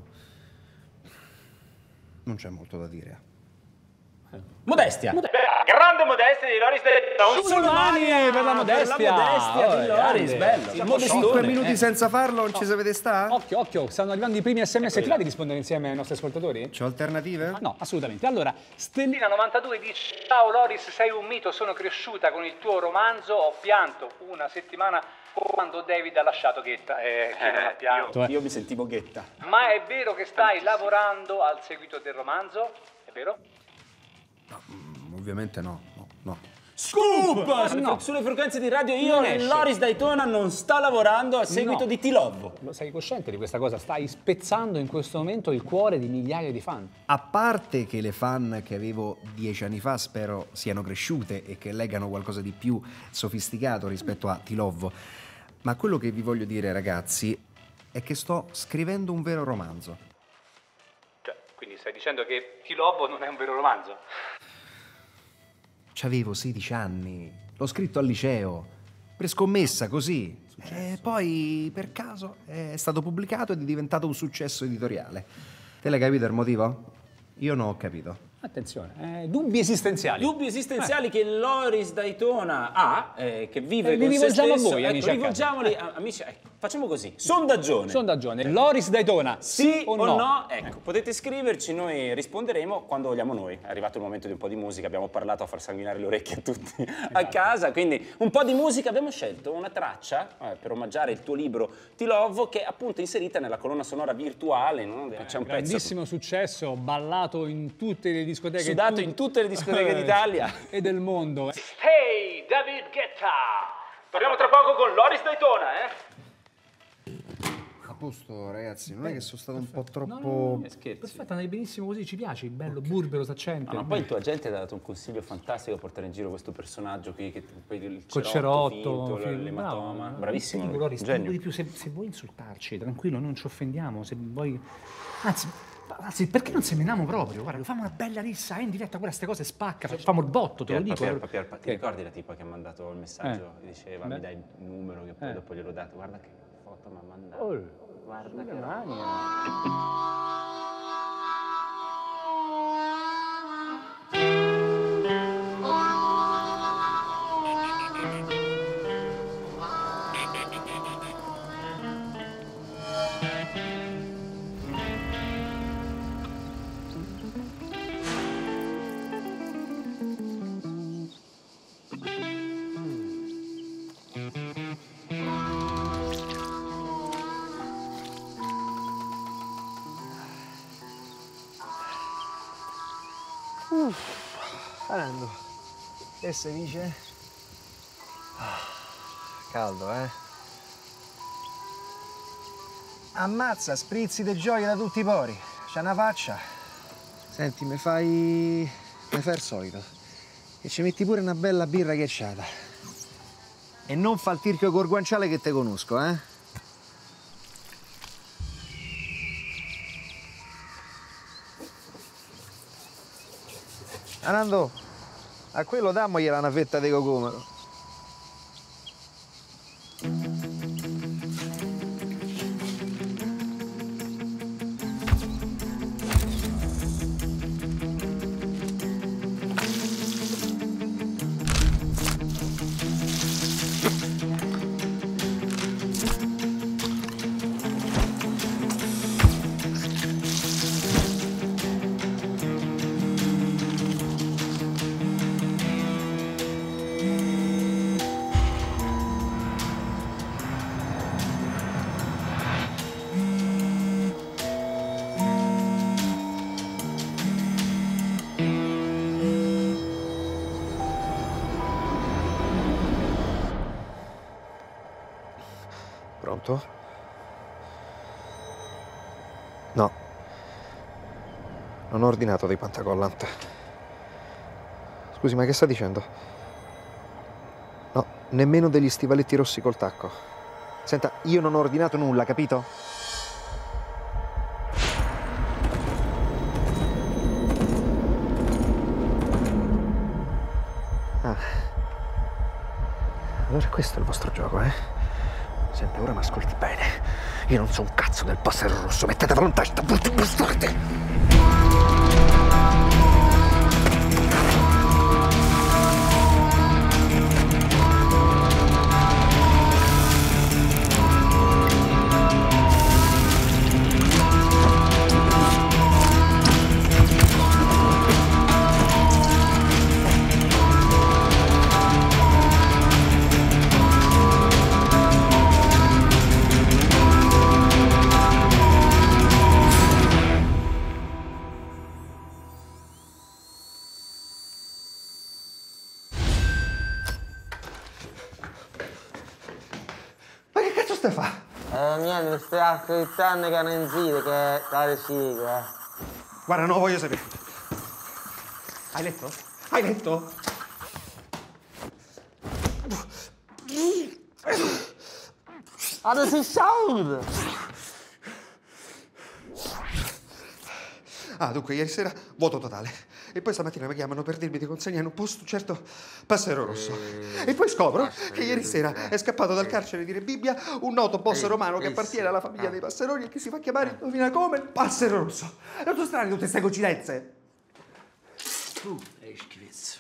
Non c'è molto da dire. Modestia. Grande modestia di Loris Daytona. Sulle mani per la modestia. La modestia di Loris, bello. 5 minuti senza farlo, non ci sapete sta? Occhio, stanno arrivando i primi SMS. Ti va di rispondere insieme ai nostri ascoltatori? C'ho alternative? No, assolutamente. Allora, Stellina92 dice: ciao Loris, sei un mito, sono cresciuta con il tuo romanzo, ho pianto una settimana quando David ha lasciato Ghetta. Chi non ha pianto? Io mi sentivo Ghetta. Ma è vero che stai lavorando al seguito del romanzo? È vero? No, ovviamente no. Scoop! No. Sulle frequenze di Radio Io, Loris Daytona non sta lavorando a seguito di Ti Lovo. Sei cosciente di questa cosa? Stai spezzando in questo momento il cuore di migliaia di fan. A parte che le fan che avevo 10 anni fa spero siano cresciute e che leggano qualcosa di più sofisticato rispetto a Ti Lovo, ma quello che vi voglio dire, ragazzi, è che sto scrivendo un vero romanzo. Cioè, quindi stai dicendo che Ti Lovo non è un vero romanzo? C'avevo 16 anni, l'ho scritto al liceo, per scommessa così. E poi, per caso, è stato pubblicato ed è diventato un successo editoriale. Te l'hai capito il motivo? Io non ho capito. Attenzione, dubbi esistenziali. Dubbi esistenziali che Loris Daytona ha, che vive li con se rivolgiamo stesso. a voi, amici. Rivolgiamoli, amici. Facciamo così. Sondaggione. Sondaggione. Loris Daytona, sì o no? no? Ecco, potete scriverci, noi risponderemo quando vogliamo noi. È arrivato il momento di un po' di musica, abbiamo parlato a far sanguinare le orecchie a tutti a casa, quindi un po' di musica. Abbiamo scelto una traccia per omaggiare il tuo libro Ti Lovo, che è appunto inserita nella colonna sonora virtuale, no? C'è un grandissimo successo, ballato in tutte le discoteche. Sudato in tutte le discoteche d'Italia e del mondo. Hey, David Guetta! Torniamo tra poco con Loris Daytona, A posto, ragazzi, non è che sono stato un po' troppo... No, perfetto, andai benissimo così, ci piace, bello, burbero, saccente. Ma poi il tuo agente ti ha dato un consiglio fantastico a portare in giro questo personaggio qui, che il col cerotto, l'ematoma. Bravissimo, Loris, genio. di più, se vuoi insultarci, tranquillo, non ci offendiamo, se vuoi... Anzi, perché non seminiamo proprio? Guarda, facciamo una bella rissa, in diretta, queste cose spacca, facciamo il botto, te lo dico. Pierpa, ti ricordi la tipa che ha mandato il messaggio? Che diceva, mi dai il numero, che poi dopo gliel'ho dato. Guarda che foto mi ha mandato. Guarda che Arando, che si dice? Caldo, eh? Ammazza, sprizzi di gioia da tutti i pori. C'ha una faccia. Senti, mi fai il solito. E ci metti pure una bella birra ghiacciata. E non fa il tirchio col guanciale che te conosco, eh? Arando, a quello dammogliela una fetta di cocomero. Pronto? No. Non ho ordinato dei pantacollant. Scusi, ma che sta dicendo? No, nemmeno degli stivaletti rossi col tacco. Senta, io non ho ordinato nulla, capito? Ah. Allora questo è il vostro gioco, eh? Senti, ora mi ascolti bene. Io non so un cazzo del passero rosso. Mettetevelo in testa, brutti bastardi! Niente, mi stai ascoltando che non zio, che tale sigo, eh. Guarda, non lo voglio sapere. Hai letto? Hai letto? Adesso si sciolde! Ah, dunque, ieri sera vuoto totale. E poi stamattina mi chiamano per dirmi di consegnare in un posto un certo Passero Rosso. E poi scopro che ieri sera è scappato dal carcere di Rebibbia un noto boss romano che appartiene alla famiglia dei Passeroni e che si fa chiamare, indovina come, Passero Rosso. Non sono strane tutte queste coincidenze? Schifezzo.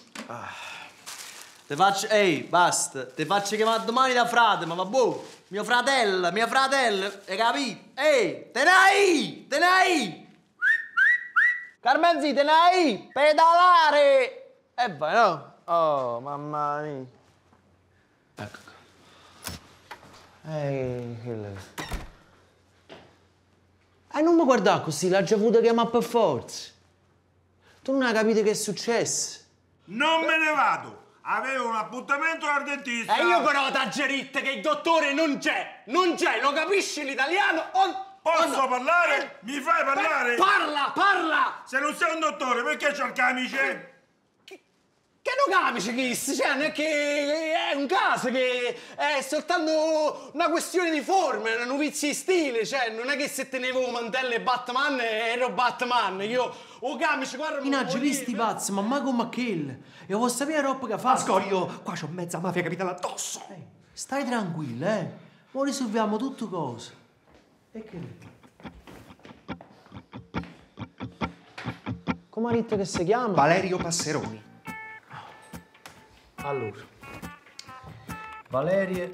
Te faccio... Ehi, basta. Te faccio chiamare domani da frate, ma vabbè. Mia fratella, hai capito? Ehi, te ne hai! Carmenzi, te ne hai? Pedalare! E vai, no? Oh, mamma mia. Ecco. Ehi, che lei... non mi guardare così, l'ha già voluto chiamare per forza. Tu non hai capito che è successo? Non me ne vado! Avevo un appuntamento al dentista! E io però t'ha gerito che il dottore non c'è! Non c'è! Lo capisci l'italiano o... Posso parlare? Mi fai parlare? Parla! Se non sei un dottore, perché c'ho il camice? Che non capisci, Chris? Cioè, non è che è un caso, che è soltanto una questione di forme, una novizia di stile, cioè, non è che se tenevo mantello e Batman ero Batman, io o camice, guarda... Minaggi, visti pazzi, ma mai come kill. Io voglio sapere roba che fa. Ascolio, qua c'ho mezza mafia capitale addosso. Stai tranquillo, Ora risolviamo tutte cose. E che come ha detto che si chiama? Valerio Passeroni. Allora, Valerio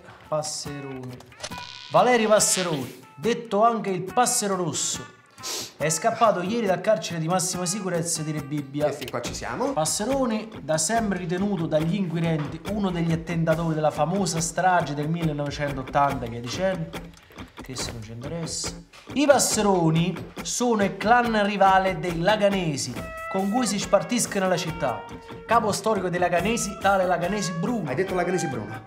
Passeroni, detto anche il Passero Rosso, è scappato ieri dal carcere di massima sicurezza di Rebibbia. E fin qua ci siamo. Passeroni, da sempre ritenuto dagli inquirenti uno degli attentatori della famosa strage del 1980 e via dicendo, che se non ci interessa. I Passeroni sono il clan rivale dei Laganesi, con cui si spartiscono la città. Capo storico dei Laganesi, tale Laganesi Bruno. Hai detto Laganesi Bruno?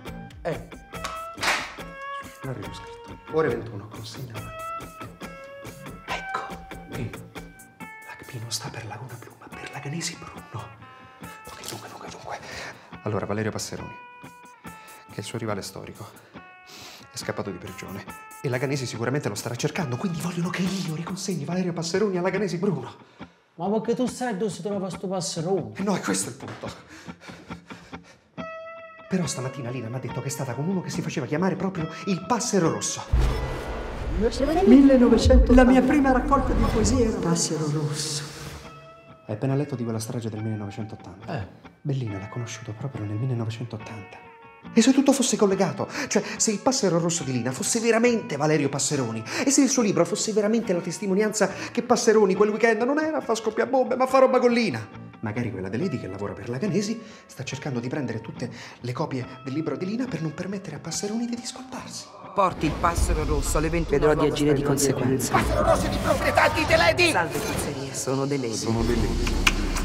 L'arrivo scritto. Ore 21, consegna avanti. Ecco. L'HP non sta per Laguna Blu, ma per Laganesi Bruno. Dunque. Allora, Valerio Passeroni, che è il suo rivale storico, è scappato di prigione. E Laganesi sicuramente lo starà cercando, quindi vogliono che io riconsegni Valerio Passeroni a Laganesi Bruno. Ma perché tu sai dove si trova sto Passeroni? No, è questo il punto. Però stamattina Lina mi ha detto che è stata con uno che si faceva chiamare proprio il Passero Rosso. 1900. La mia prima raccolta di poesie era Passero Rosso. Hai appena letto di quella strage del 1980? Bellina l'ha conosciuto proprio nel 1980. E se tutto fosse collegato, cioè se il Passero Rosso di Lina fosse veramente Valerio Passeroni e se il suo libro fosse veramente la testimonianza che Passeroni quel weekend non era a far scoppiare bombe ma a far roba con Lina. Magari quella di Lady che lavora per Laganesi sta cercando di prendere tutte le copie del libro di Lina per non permettere a Passeroni di discolparsi. Porti il Passero Rosso alle 20. Vedrò di agire di conseguenza. Passero Rosso di proprietà di The Lady! Salve pizzeria, sono The Lady.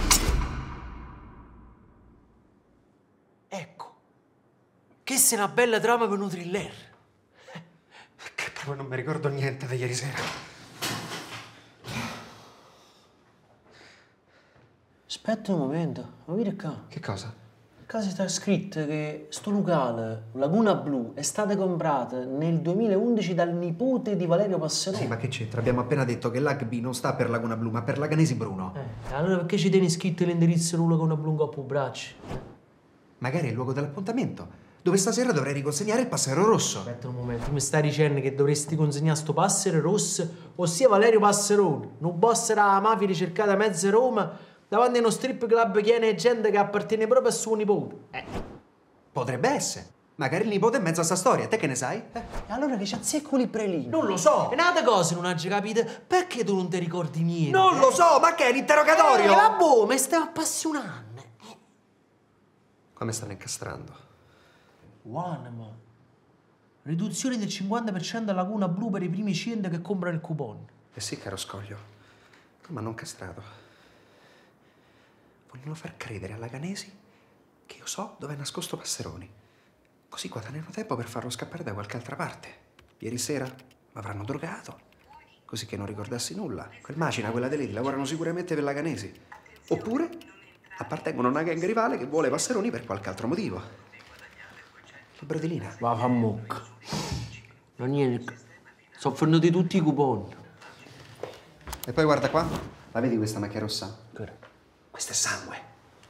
Che se una bella trama per un thriller. Che proprio non mi ricordo niente da ieri sera. Aspetta un momento, ma vedi qua. Che cosa? Qua sta scritto che sto locale, Laguna Blu, è stata comprata nel 2011 dal nipote di Valerio Passeroni. Sì, ma che c'entra? Abbiamo appena detto che l'HB non sta per Laguna Blu, ma per Laganesi Bruno. Allora perché ci tieni scritto l'indirizzo di Laguna Blu in coppa braccio? Magari è il luogo dell'appuntamento, dove stasera dovrei riconsegnare il Passero Rosso. Aspetta un momento, tu mi stai dicendo che dovresti consegnare sto Passero Rosso, ossia Valerio Passeroni, un boss della mafia ricercata a mezza Roma, davanti a uno strip club pieno di gente che appartiene proprio a suo nipote. Potrebbe essere. Magari il nipote è in mezzo a sta storia, te che ne sai? E allora che c'azzecco lì prelino? Non lo so! E un'altra cosa non hai capito, perché tu non ti ricordi niente? Non lo so, ma che è l'interrogatorio? Vabbè, mi stai appassionando. Come stanno incastrando? One, riduzione del 50% a Laguna Blu per i primi 100 che comprano il coupon. Eh sì, caro Scoglio, ma non castrato. Vogliono far credere a Laganesi che io so dove è nascosto Passeroni. Così guadagnano tempo per farlo scappare da qualche altra parte. Ieri sera l'avranno drogato, così che non ricordassi nulla. Quel Macina, quella di lì, lavorano sicuramente per Laganesi. Oppure appartengono a una gang rivale che vuole Passeroni per qualche altro motivo. Libro di Lina. Va fa mucca. Non niente. Sono forniti tutti i coupon. E poi guarda qua, La vedi questa macchia rossa? Questo è sangue.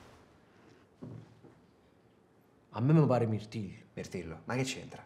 A me mi pare mirtillo. Mirtillo? Ma che c'entra?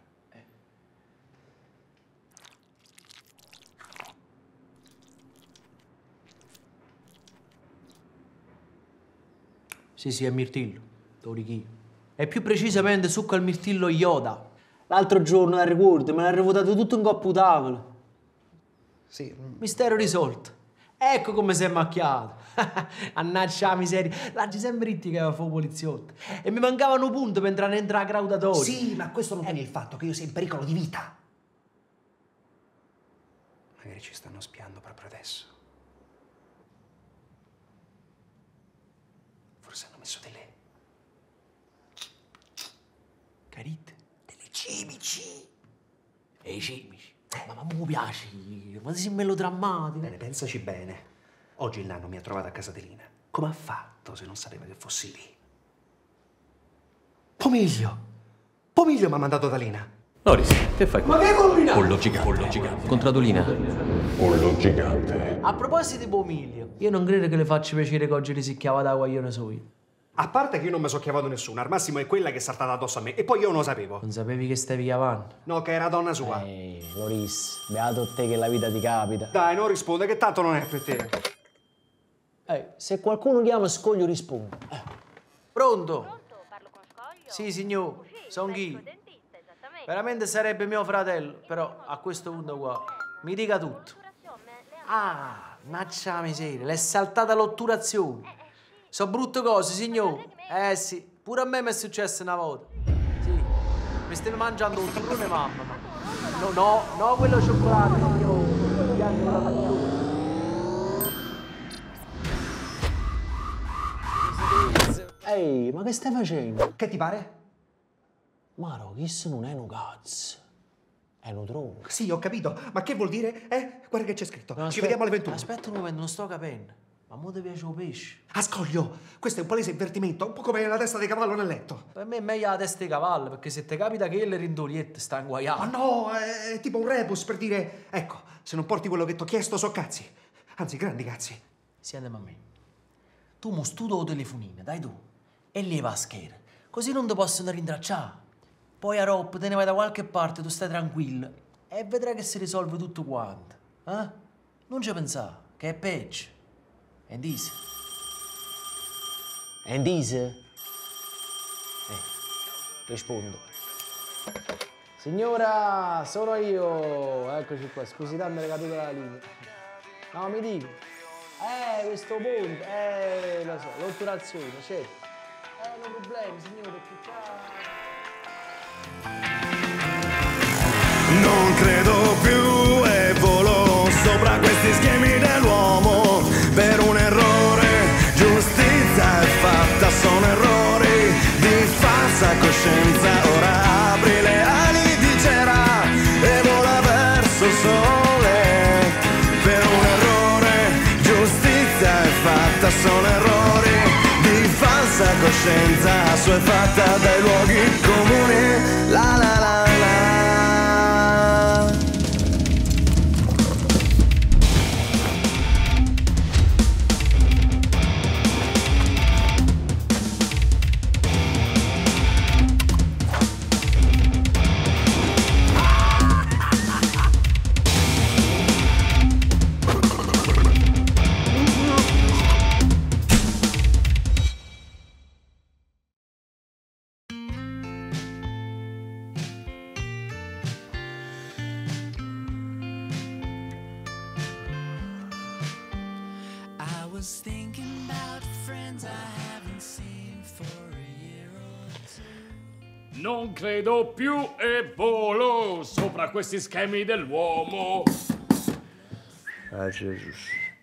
Sì, è mirtillo. Torichino. E più precisamente succo al mirtillo Yoda. L'altro giorno, al ricordo, me l'ha rivotato tutto un coppo tavolo. Sì. Mistero risolto. Ecco come si è macchiato. Annaccia la miseria. L'aggi sempre ritti che aveva fuoco poliziotto. E mi mancavano punti per entrare dentro la graudatoria. Sì, ma questo non toglie il fatto che io sia in pericolo di vita. Magari ci stanno spiando proprio adesso. Forse hanno messo delle... Carite? Delle cimici. E i cimici? Ma mi piace, ma sei melodrammatico. Bene, pensaci bene. Oggi il nano mi ha trovato a casa di Lina. Come ha fatto se non sapeva che fossi lì? Pomiglio mi ha mandato da Lina. Loris, che fai qua? Ma che combinato? Pollo gigante. Contradolina. Pollo gigante. A proposito di Pomiglio, io non credo che le faccia piacere che oggi risicchiava da guaglione so io. A parte che io non mi sono chiavato nessuno, al massimo è quella che è saltata addosso a me. E poi io non lo sapevo. Non sapevi che stavi chiavando? No, che era donna sua. Loris, beato te che la vita ti capita. Dai, non risponde, che tanto non è per te. Se qualcuno chiama Scoglio risponde. Pronto? Parlo con Scoglio? Sì, signor, sono Ghi. Veramente sarebbe mio fratello, però a questo punto qua mi dica tutto. Ah, maccia la miseria, l'è saltata l'otturazione. So brutte cose, signor. Sì, pure a me mi è successo una volta. Sì, mi stavi mangiando un turrone mamma. No, quello cioccolato, signor. Ehi, ma che stai facendo? Che ti pare? Maro, questo non è un cazzo. È un tronco. Sì, ho capito. Ma che vuol dire? Guarda che c'è scritto. No, Ci vediamo alle 21. Aspetta un momento, non sto capendo. Ma mo ti piace il pesce? Ah, Scoglio, questo è un palese avvertimento, un po' come la testa di cavallo nel letto. Per me è meglio la testa di cavallo, perché se ti capita che le rindoliette sta inguaiando. Ma no, è tipo un rebus per dire, ecco, se non porti quello che ti ho chiesto so cazzi. Anzi, grandi cazzi. Siete a me. Tu mo studio o telefonina, dai tu. E leva a schiera. Così non ti possono rintracciare. Poi a Rob te ne vai da qualche parte, tu stai tranquillo. E vedrai che si risolve tutto quanto. Non ci pensare, che è peggio. E dise? Rispondo. Signora, sono io. Eccoci qua, scusi tanto è caduta la linea. No, mi dico. Questo ponte, lo so, l'otturazione, certo. Non problemi, signore, Non credo più e volo sopra questi schemi dell'uomo. Per un errore, giustizia è fatta, sono errori di falsa coscienza. Ora apri le ali di cera e vola verso il sole. Per un errore, giustizia è fatta, sono errori di falsa coscienza, assuefatta dai luoghi comuni. La la la la. Non credo più e volo sopra questi schemi dell'uomo. Ah, Jesus.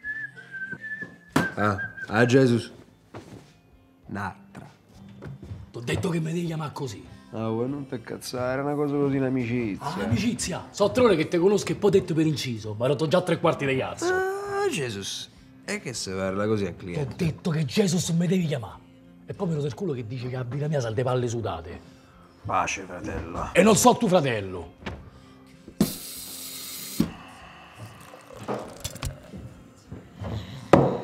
Ah, Jesus. Un'altra. T'ho detto che mi devi chiamare così. Ah, vuoi non te cazzare, era una cosa così, un'amicizia. Ah, amicizia. So 3 ore che te conosco e poi detto per inciso, ma ero già 3/4 di cazzo. Ah, Jesus. E che se parla così al cliente? T'ho detto che Jesus mi devi chiamare. E poi mi ero del culo che dice che a vita mia sal de palle sudate. Pace, fratello. E non so tuo fratello.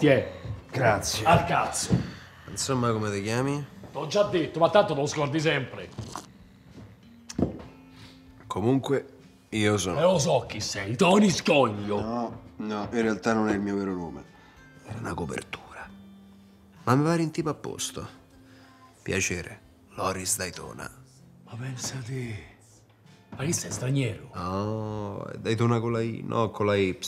Tiè. Grazie. Al cazzo. Insomma, come ti chiami? T'ho già detto, ma tanto te lo scordi sempre. Comunque, io sono... E lo so chi sei, Tony Scoglio. No, in realtà non è il mio vero nome. Era una copertura. Ma mi pare in tipo a posto. Piacere, Loris Daytona. Ma pensa te. Ma che sei straniero? No, è Daytona con la I, no con la Y.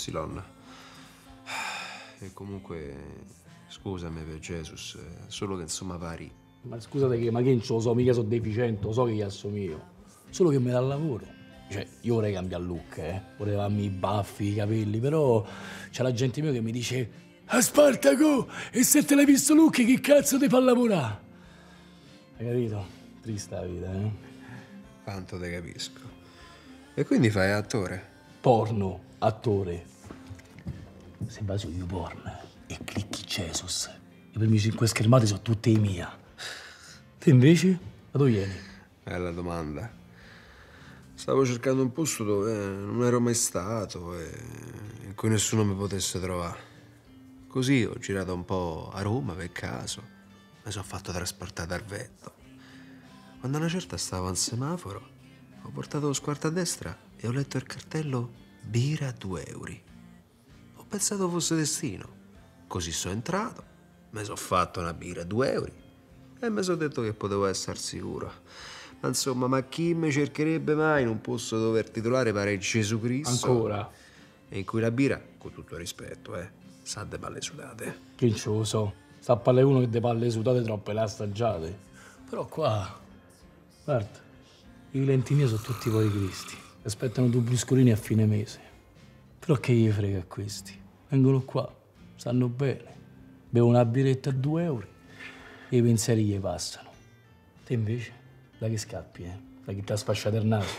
E comunque, scusami per Jesus, solo che insomma pari. Ma scusate che, ma che non ce lo so, mica sono deficiente, lo so che gli assomiglio. Solo che mi dà il lavoro. Cioè, io vorrei cambiare look, vorrei farmi i baffi, i capelli, però c'è la gente mia che mi dice: a Spartaco, e se te l'hai visto look, che cazzo ti fa lavorare? Hai capito? Triste la vita, Quanto te capisco. E quindi fai attore? Porno, attore. Se vai su YouPorn e clicchi Jesus, i primi 5 schermate sono tutte i mia. Te invece? Da dove vieni? Bella domanda. Stavo cercando un posto dove non ero mai stato e in cui nessuno mi potesse trovare. Così ho girato un po' a Roma per caso. Mi sono fatto trasportare al Vetto. Quando a una certa stavo al semaforo, ho portato lo sguardo a destra e ho letto il cartello birra 2 euro. Ho pensato fosse destino. Così sono entrato, mi sono fatto una birra 2 euro e mi sono detto che potevo essere sicuro. Ma insomma, ma chi mi cercherebbe mai in un posto dove il titolare pare Gesù Cristo? Ancora? E in cui la birra, con tutto il rispetto, sa de palle sudate. Che ce lo so. Sta a palle uno che de palle sudate troppo e le ha assaggiate. Però qua, guarda, i clienti miei sono tutti poi cristi. Aspettano 2 bruscolini a fine mese. Però che gli frega a questi? Vengono qua, stanno bene, bevono una birretta a 2 euro e i pensieri gli passano. Te invece, da che scappi, Da chi ti ha sfasciato il naso?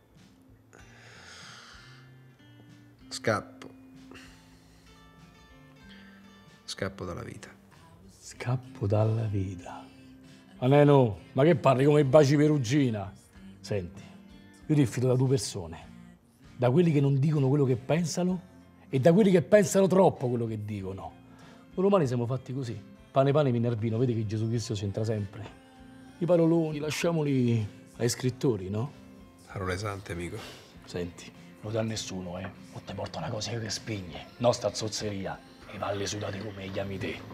Scappo dalla vita. Scappo dalla vita. Ma Neno, ma che parli come i baci perugina? Senti, io ti fido da 2 persone. Da quelli che non dicono quello che pensano e da quelli che pensano troppo quello che dicono. Noi romani siamo fatti così. Pane pane minervino, vedi che Gesù Cristo c'entra sempre. I paroloni lasciamoli ai scrittori, no? Parole sante, amico. Senti, non dà nessuno, o ti porta una cosa che spigne. No, sta zozzeria. E palle sudate come gli ami te.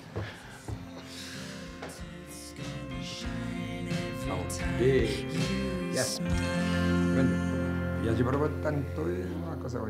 Yes. Mi piace proprio tanto una cosa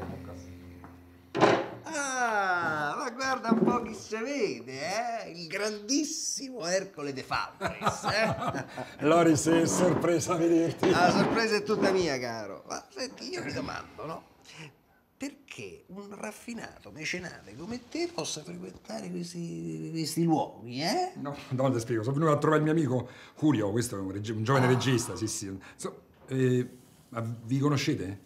Ma guarda un po' chi si vede, il grandissimo Ercole De Fabris, Loris, è sorpresa vederti. La sorpresa è tutta mia, caro. Ma senti, io mi domando, no? Perché un raffinato mecenate come te possa frequentare questi luoghi, No, ti spiego. Sono venuto a trovare il mio amico Julio, questo è un giovane regista, sì. Ma vi conoscete?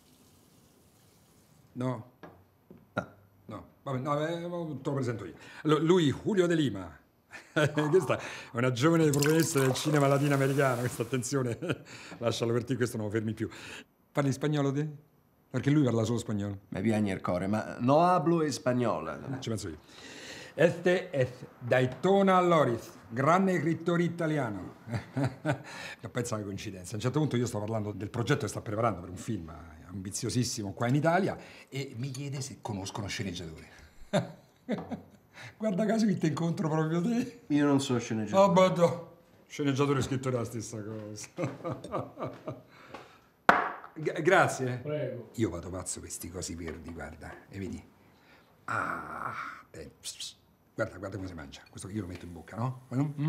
No? No. Vabbè, te lo presento io. Allora, lui, Julio De Lima. Questa è una giovane provenista del cinema latinoamericano, questa attenzione. Lascialo per te, questo non lo fermi più. Parli spagnolo te? Perché lui parla solo spagnolo. Me piace il core, ma no hablo española. Ci penso io. Este es Daytona Loris, grande scrittore italiano. Non pensa che coincidenza. A un certo punto io sto parlando del progetto che sta preparando per un film ambiziosissimo qua in Italia e mi chiede se conoscono sceneggiatori. Guarda caso che ti incontro proprio te. Io non so sceneggiatore. Oh, no. Sceneggiatore e scrittore è la stessa cosa. Grazie. Prego. Io vado pazzo per questi cosi verdi, guarda. E vedi? Guarda come si mangia. Questo io lo metto in bocca, no?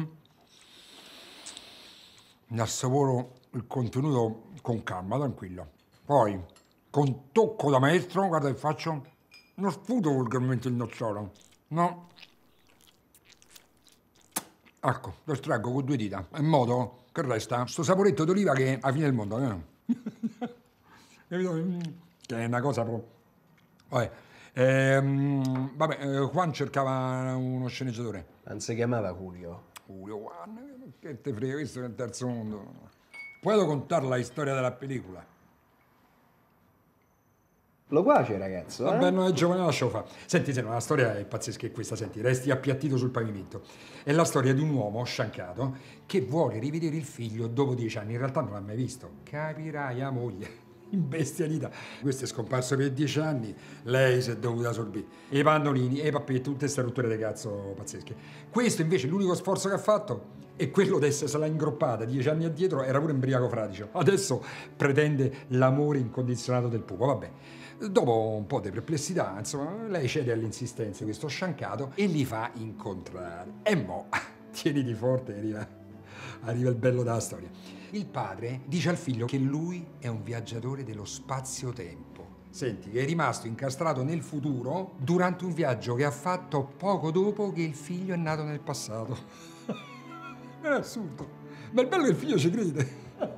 Ne assaporo il contenuto con calma, tranquillo. Poi, con tocco da maestro, guarda che faccio. Non sputo volgarmente il nocciolo, no? Ecco, lo estraggo con 2 dita, in modo che resta sto saporetto d'oliva che è la fine del mondo, no? Capito? Che è una cosa proprio... Juan cercava uno sceneggiatore. Non si chiamava Julio. Juan, che te frega, questo è il terzo mondo. Puedo contar la storia della pellicola. Lo guace, ragazzo, Vabbè, no, è giovane, lascialo fa. Senti, se no, la storia è pazzesca, è questa, senti, resti appiattito sul pavimento. È la storia di un uomo sciancato che vuole rivedere il figlio dopo 10 anni. In realtà non l'ha mai visto. Capirai, a moglie. Imbestialita. Questo è scomparso per 10 anni, lei si è dovuta sorbire. E i pannolini, e i pappetti, tutte queste rotture di cazzo pazzesche. Questo invece, l'unico sforzo che ha fatto è quello di essersela ingroppata 10 anni addietro, era pure embriaco fradicio. Adesso pretende l'amore incondizionato del pupo, vabbè. Dopo un po' di perplessità, insomma, lei cede all'insistenza di questo sciancato e li fa incontrare. E mo', tieniti forte, arriva il bello della storia. Il padre dice al figlio che lui è un viaggiatore dello spazio-tempo. Senti, che è rimasto incastrato nel futuro durante un viaggio che ha fatto poco dopo che il figlio è nato nel passato. È assurdo, ma è bello che il figlio ci crede.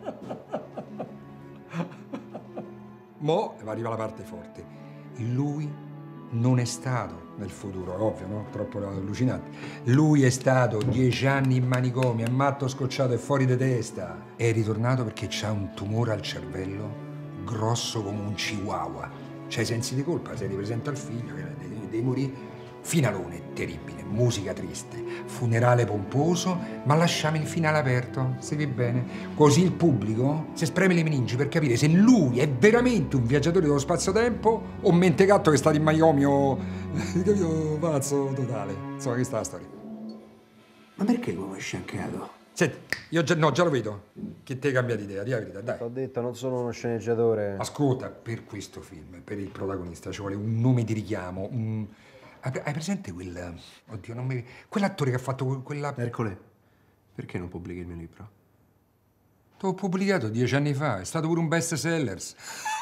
Mo' arriva la parte forte. Lui non è stato nel futuro, ovvio, no? Troppo allucinante. Lui è stato 10 anni in manicomio, è matto, scocciato e fuori di testa. È ritornato perché c'ha un tumore al cervello grosso come un chihuahua. C'ha i sensi di colpa, si ripresenta al figlio che deve morire. Finalone terribile, musica triste, funerale pomposo, ma lasciamo il finale aperto, se vi bene. Così il pubblico si spreme le meningi per capire se lui è veramente un viaggiatore dello spazio-tempo o un mentegatto che sta in manicomio, capito, pazzo totale. Insomma, questa è la storia. Ma perché l'uomo è sciancato? Senti, io già lo vedo, che te cambia idea, di la verità, dai. T'ho detto, non sono uno sceneggiatore. Ascolta, per questo film, per il protagonista, ci vuole un nome di richiamo, Hai presente quel... Oddio, non mi... Quell'attore che ha fatto quella... Ercole, perché non pubblichi il mio libro? T'ho pubblicato 10 anni fa, è stato pure un best sellers.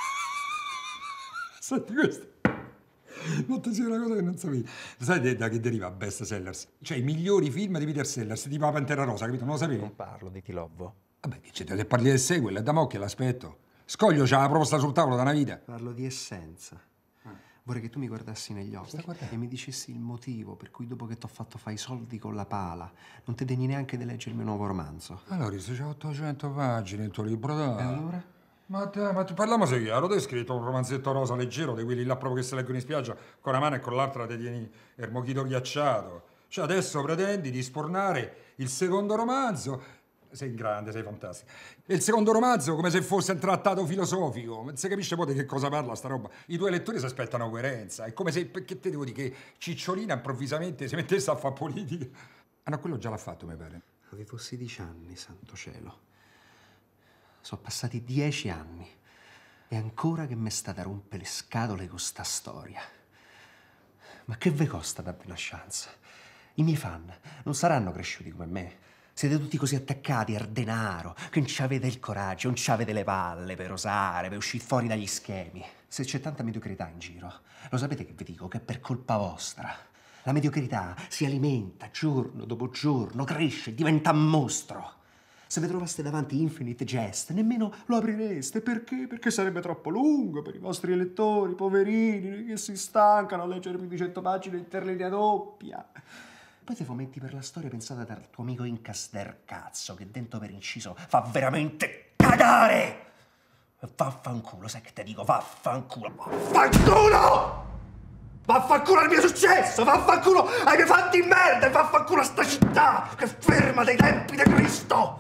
Senti questo. Non ti dico una cosa che non sapevi. Sai da che deriva best sellers? Cioè i migliori film di Peter Sellers, tipo La Pantera Rosa, capito? Non lo sapevi? Non parlo di Tilovvo. Vabbè, che c'è, se parli del sequel, è da mo' che l'aspetto. Scoglio c'ha la proposta sul tavolo da una vita. Parlo di essenza. Vorrei che tu mi guardassi negli occhi e mi dicessi il motivo per cui dopo che t'ho fatto fare i soldi con la pala non ti degni neanche di leggere il mio nuovo romanzo. Allora, c'è 800 pagine il tuo libro, dai. E allora? Ma parliamo se chiaro, tu hai scritto un romanzetto rosa leggero di quelli là proprio che si leggono in spiaggia con una mano e con l'altra ti tieni il mochito ghiacciato. Cioè adesso pretendi di spornare il secondo romanzo. Sei grande, sei fantastico. E il secondo romanzo come se fosse un trattato filosofico. Non si capisce poi di che cosa parla sta roba. I tuoi lettori si aspettano coerenza. È come se, perché te devo dire, che Cicciolina improvvisamente si mettesse a fare politica. Ah no, quello già l'ha fatto, mi pare. Avevo 16 anni, santo cielo. Sono passati 10 anni. E ancora che mi sta da rompere le scatole con sta storia. Ma che ve costa darvi una chance? I miei fan non saranno cresciuti come me. Siete tutti così attaccati al denaro che non avete il coraggio, non avete le palle per osare, per uscire fuori dagli schemi. Se c'è tanta mediocrità in giro, lo sapete che vi dico? Che è per colpa vostra. La mediocrità si alimenta giorno dopo giorno, cresce, diventa un mostro. Se vi trovaste davanti Infinite Jest, nemmeno lo aprireste. Perché? Perché sarebbe troppo lungo per i vostri lettori, poverini, che si stancano a leggere più di 100 pagine interlinea doppia. Poi te fumetti per la storia pensata dal tuo amico Incas del cazzo, che dentro per inciso fa veramente cagare! Vaffanculo, sai che te dico? Vaffanculo! Vaffanculo! Vaffanculo al mio successo! Vaffanculo ai miei fatti in merda! E vaffanculo a sta città che ferma dai tempi di Cristo!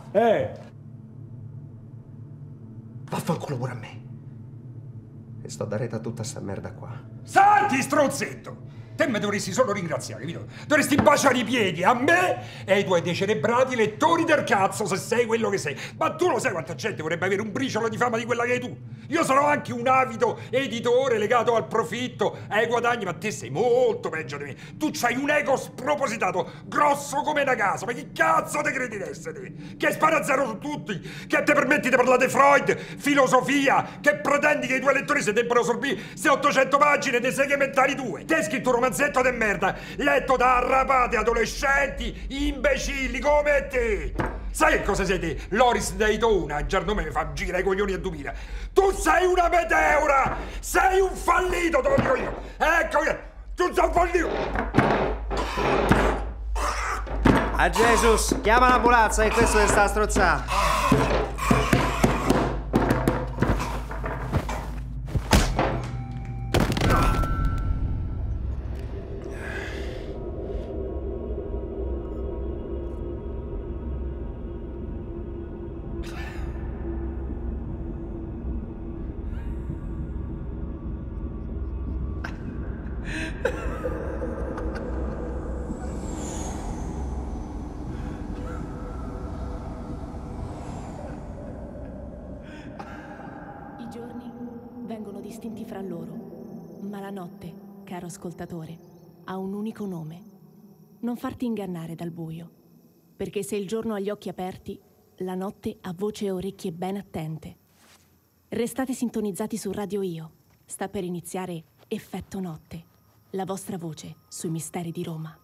Vaffanculo pure a me! E sto da rete a tutta sta merda qua. Senti, stronzetto! Te mi dovresti solo ringraziare, capito? Dovresti baciare i piedi a me e ai tuoi decerebrati lettori del cazzo, se sei quello che sei. Ma tu lo sai quanta gente vorrebbe avere un briciolo di fama di quella che hai tu? Io sono anche un avido editore legato al profitto, ai guadagni, ma te sei molto peggio di me. Tu c'hai un ego spropositato, grosso come una casa. Ma chi cazzo te credi di essere? Che spara a zero su tutti, che te permetti di parlare di Freud, filosofia, che pretendi che i tuoi lettori si debbano sorbire se 800 pagine di segmentari tue. Te hai scritto un romanzetto de merda, letto da arrapati adolescenti, imbecilli come te. Sai che cosa siete? Loris Daytona, già il nome mi fa girare i coglioni a 2000. Tu sei una meteora! Sei un fallito, te lo dico io! Ecco che... Tu sei un fallito! A Jesus, chiama l'ambulanza che questo ti sta strozzando. vengono distinti fra loro, ma la notte, caro ascoltatore, ha un unico nome. Non farti ingannare dal buio, perché se il giorno ha gli occhi aperti, la notte ha voce e orecchie ben attente. Restate sintonizzati su Radio Io. Sta per iniziare Effetto Notte, la vostra voce sui misteri di Roma.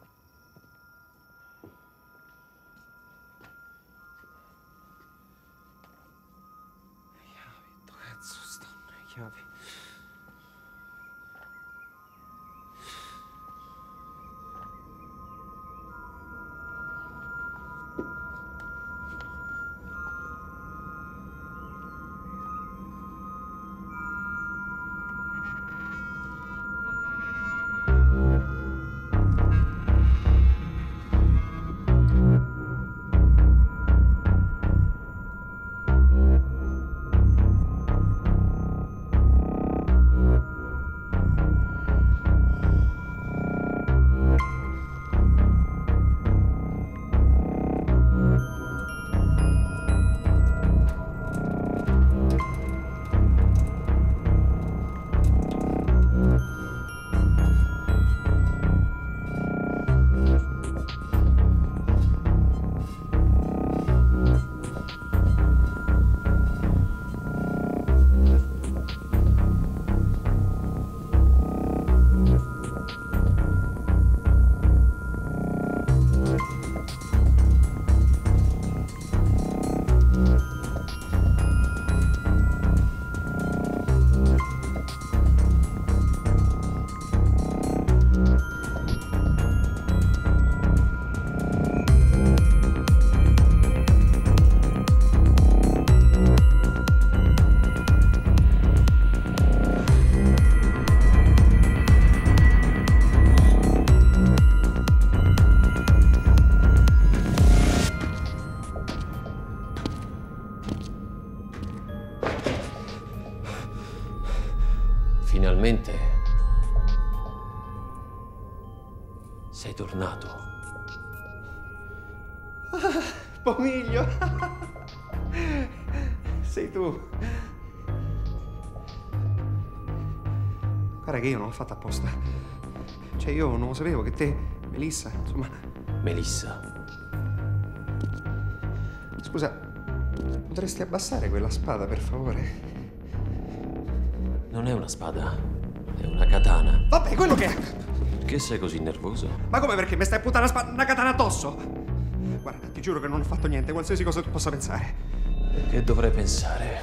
Dove cazzo stanno le chiavi? Finalmente sei tornato. Pomiglio! Sei tu. Guarda che io non l'ho fatta apposta. Cioè io non lo sapevo che te, Melissa, insomma... Melissa. Scusa, potresti abbassare quella spada, per favore? Non è una spada, è una katana. Vabbè, quello che è! Perché sei così nervoso? Ma come perché? Mi stai puntando una katana addosso? Guarda, ti giuro che non ho fatto niente, qualsiasi cosa tu possa pensare. Che dovrei pensare?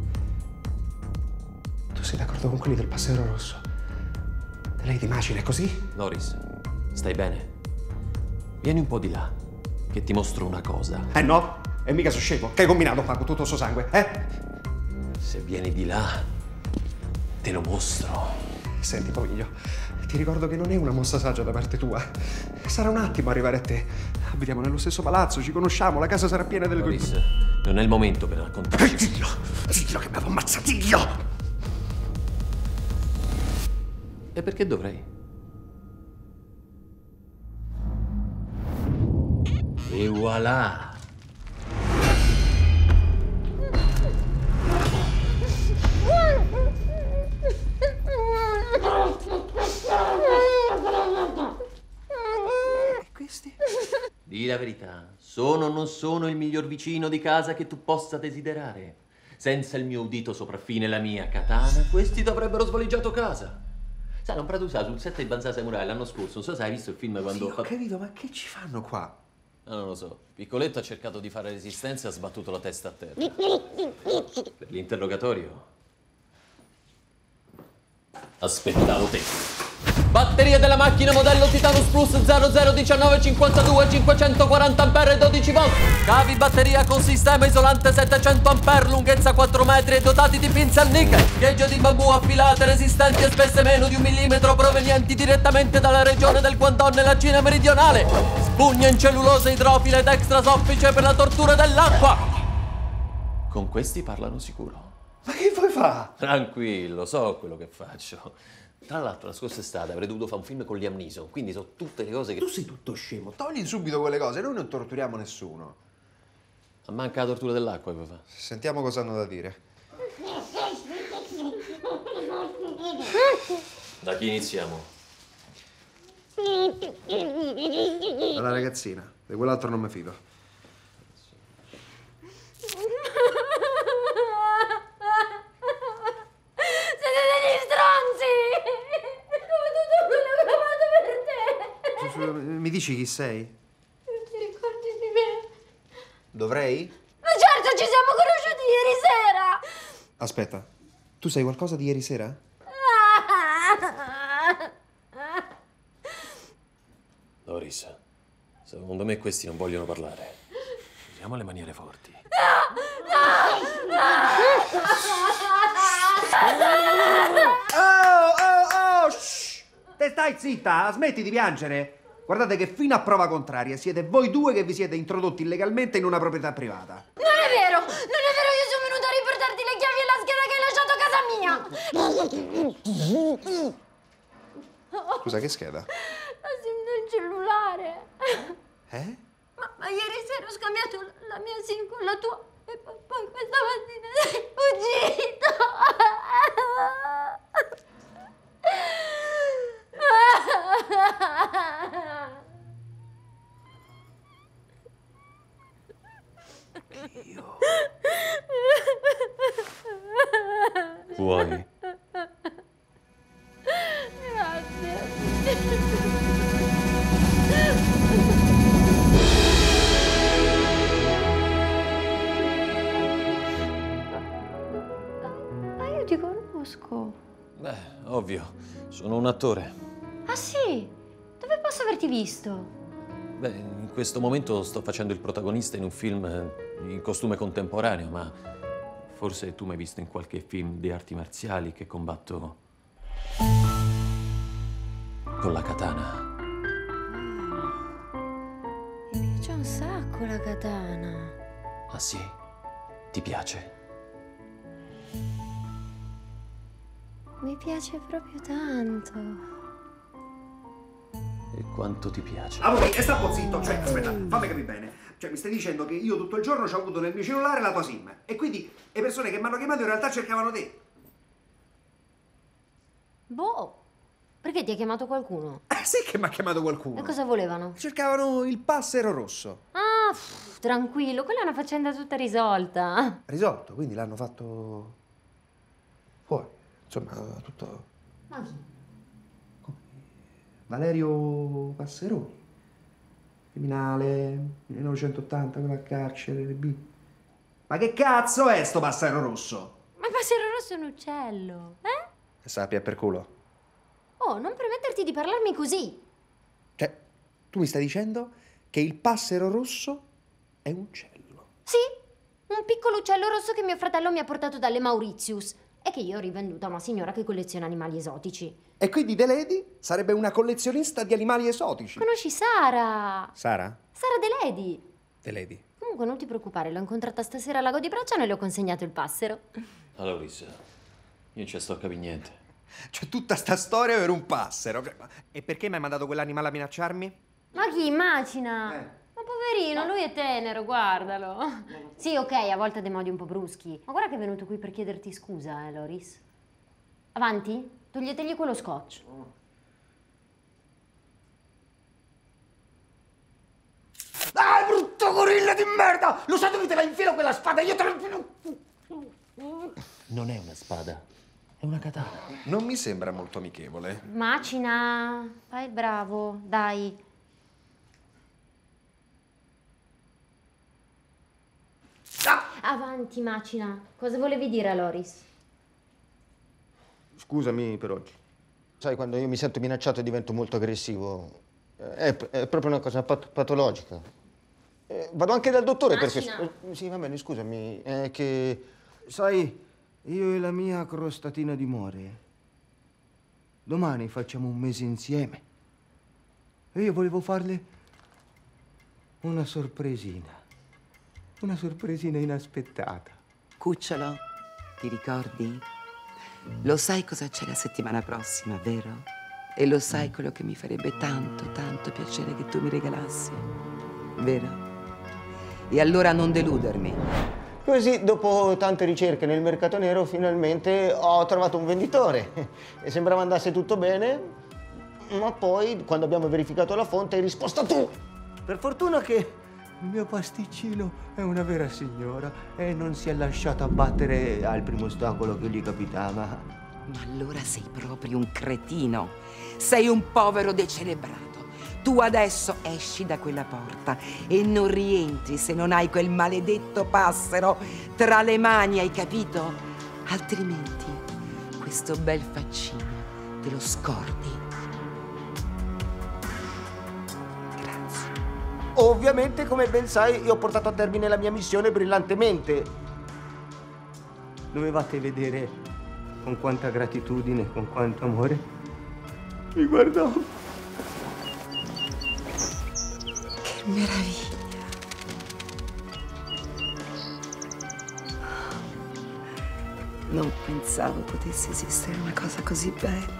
Tu sei d'accordo con quelli del Passero Rosso? Te lei di macina, è così? Loris, stai bene? Vieni un po' di là, che ti mostro una cosa. No, e mica so scemo. Che hai combinato qua con tutto il suo sangue, Se vieni di là, te lo mostro. Senti, Pomiglio, ti ricordo che non è una mossa saggia da parte tua. Sarà un attimo arrivare a te. Abitiamo nello stesso palazzo, ci conosciamo, la casa sarà piena delle... Loris, non è il momento per raccontarci. Dillo che mi avevo ammazzato, dillo! E perché dovrei? E voilà! Questi? Dì la verità, sono o non sono il miglior vicino di casa che tu possa desiderare? Senza il mio udito sopraffine e la mia katana, questi ti avrebbero svaligiato casa. Sai, l'hanno prato sul set di Banzai Samurai l'anno scorso, non so se hai visto il film quando... Sì, ho capito, ma che ci fanno qua? Non lo so. Piccoletto ha cercato di fare resistenza e ha sbattuto la testa a terra. Per l'interrogatorio aspettavo te. Batteria della macchina modello Titanus Plus 001952 540 A e 12 volt. Cavi batteria con sistema isolante 700 A, lunghezza 4 metri e dotati di pinze a nickel. Gheggio di bambù affilate, resistenti e spesse meno di 1 millimetro, provenienti direttamente dalla regione del Guangdong nella Cina meridionale. Spugne in cellulosa idrofila ed extra soffice per la tortura dell'acqua. Con questi parlano sicuro. Ma che vuoi fare? Tranquillo, so quello che faccio. Tra l'altro la scorsa estate avrei dovuto fare un film con Liam Neeson, quindi so tutte le cose che... Tu sei tutto scemo, togli subito quelle cose, noi non torturiamo nessuno. Ma manca la tortura dell'acqua, puoi fare. Sentiamo cosa hanno da dire. Da chi iniziamo? Dalla ragazzina. Di quell'altro non mi fido. Siete degli stronzi! Come tutto quello che ho fatto per te! Mi dici chi sei? Non ti ricordi di me? Dovrei? Ma certo, ci siamo conosciuti ieri sera! Aspetta, tu sai qualcosa di ieri sera? Loris, secondo me questi non vogliono parlare. Usiamo le maniere forti. Oh! Shh! Te stai zitta, smetti di piangere. Guardate che fino a prova contraria siete voi due che vi siete introdotti illegalmente in una proprietà privata. Non è vero! Non è vero, io sono venuta a riportarti le chiavi e la scheda che hai lasciato a casa mia! Scusa, che scheda? La SIM del cellulare. Eh? Ma ieri sera ho scambiato la mia SIM con la tua e poi questa mattina sei fuggito. Vuoi? Ma io ti conosco. Beh, ovvio. Sono un attore. Ah sì? Dove posso averti visto? Beh, in questo momento sto facendo il protagonista in un film in costume contemporaneo, ma forse tu mi hai visto in qualche film di arti marziali che combatto con la katana. Mi piace un sacco la katana. Ah sì? Ti piace? Mi piace proprio tanto. E quanto ti piace? E sta un po' zitto, cioè, aspetta, fammi capire bene. Cioè, mi stai dicendo che io tutto il giorno ho avuto nel mio cellulare la tua SIM e quindi le persone che mi hanno chiamato in realtà cercavano te. Boh, perché ti ha chiamato qualcuno? Sì che mi ha chiamato qualcuno. E cosa volevano? Cercavano il passero rosso. Ah, tranquillo, quella è una faccenda tutta risolta. Risolto, quindi l'hanno fatto fuori. Insomma, tutto... Ma chi? Valerio Passeroni. Criminale, 1980, quella a carcere, le B. Ma che cazzo è sto passero rosso? Ma il passero rosso è un uccello, eh? Sappia per culo. Oh, non permetterti di parlarmi così. Cioè, tu mi stai dicendo che il passero rosso è un uccello? Sì, un piccolo uccello rosso che mio fratello mi ha portato dalle Mauritius e che io ho rivenduto a una signora che colleziona animali esotici. E quindi The Lady sarebbe una collezionista di animali esotici. Conosci Sara? Sara? Sara The Lady. The Lady. Comunque non ti preoccupare, l'ho incontrata stasera al lago di Bracciano e le ho consegnato il passero. Allora, Lisa, io non ci sto a capire niente. C'è tutta sta storia per un passero. E perché mi hai mandato quell'animale a minacciarmi? Ma chi? Macina? Ma poverino, lui è tenero, guardalo. Sì, ok, a volte ha dei modi un po' bruschi. Ma guarda che è venuto qui per chiederti scusa, Loris. Avanti, toglietegli quello scotch. Ah, brutto gorilla di merda! Lo sai dove te la infilo quella spada? Io te la infilo... Non è una spada, è una katana. Non mi sembra molto amichevole. Macina, fai il bravo, dai. Avanti, Macina. Cosa volevi dire a Loris? Scusami per oggi. Sai, quando io mi sento minacciato divento molto aggressivo. È proprio una cosa patologica. Vado anche dal dottore perché... Sì, va bene, scusami. È che... Sai, io e la mia crostatina di more, domani facciamo un mese insieme. E io volevo farle una sorpresina. Una sorpresina inaspettata. Cucciolo, ti ricordi? Lo sai cosa c'è la settimana prossima, vero? E lo sai quello che mi farebbe tanto, tanto piacere che tu mi regalassi, vero? E allora non deludermi. Così, dopo tante ricerche nel mercato nero, finalmente ho trovato un venditore. E sembrava andasse tutto bene, ma poi, quando abbiamo verificato la fonte, hai risposto tu. Per fortuna che il mio pasticcino è una vera signora e non si è lasciato abbattere al primo ostacolo che gli capitava. Ma allora sei proprio un cretino. Sei un povero decelebrato. Tu adesso esci da quella porta e non rientri se non hai quel maledetto passero tra le mani, hai capito? Altrimenti questo bel faccino te lo scordi. Grazie. Ovviamente, come ben sai, io ho portato a termine la mia missione brillantemente. Dovevate vedere con quanta gratitudine, con quanto amore mi guardò. Che meraviglia! Non pensavo potesse esistere una cosa così bella.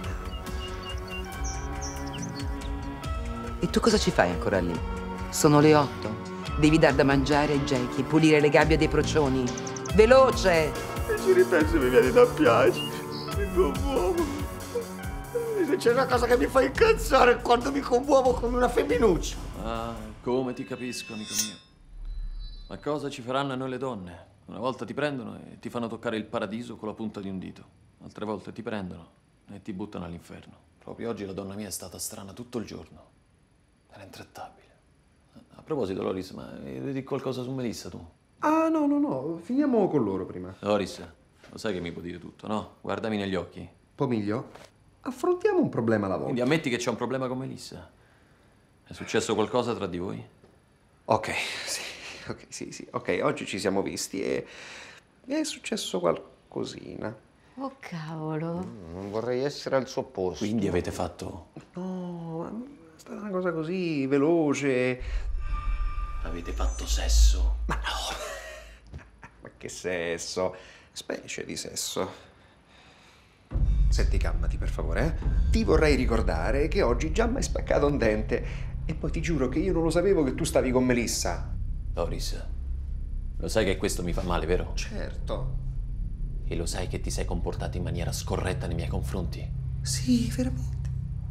E tu cosa ci fai ancora lì? Sono le 8. Devi dar da mangiare ai gechi, pulire le gabbie dei procioni. Veloce! E ci ripenso mi viene da piacere. Mi commuovo. E se c'è una cosa che mi fa incazzare è quando mi commuovo con una femminuccia. Ah, come ti capisco, amico mio. Ma cosa ci faranno a noi le donne? Una volta ti prendono e ti fanno toccare il paradiso con la punta di un dito. Altre volte ti prendono e ti buttano all'inferno. Proprio oggi la donna mia è stata strana tutto il giorno. Era intrattabile. A proposito, Loris, ma vedi qualcosa su Melissa tu? Ah, no, finiamo con loro prima. Loris, lo sai che mi puoi dire tutto, no? Guardami negli occhi. Pomiglio, affrontiamo un problema alla volta. Quindi ammetti che c'è un problema con Melissa. È successo qualcosa tra di voi? Ok, sì. Ok, oggi ci siamo visti e è successo qualcosina. Oh, cavolo. Non vorrei essere al suo posto. Quindi avete fatto... No, è stata una cosa così veloce. Avete fatto sesso? Ma no! Ma che sesso? Specie di sesso. Senti, calmati per favore, eh? Ti vorrei ricordare che oggi già mi hai spaccato un dente. E poi ti giuro che io non lo sapevo che tu stavi con Melissa. Loris, lo sai che questo mi fa male, vero? Certo. E lo sai che ti sei comportato in maniera scorretta nei miei confronti? Sì, veramente.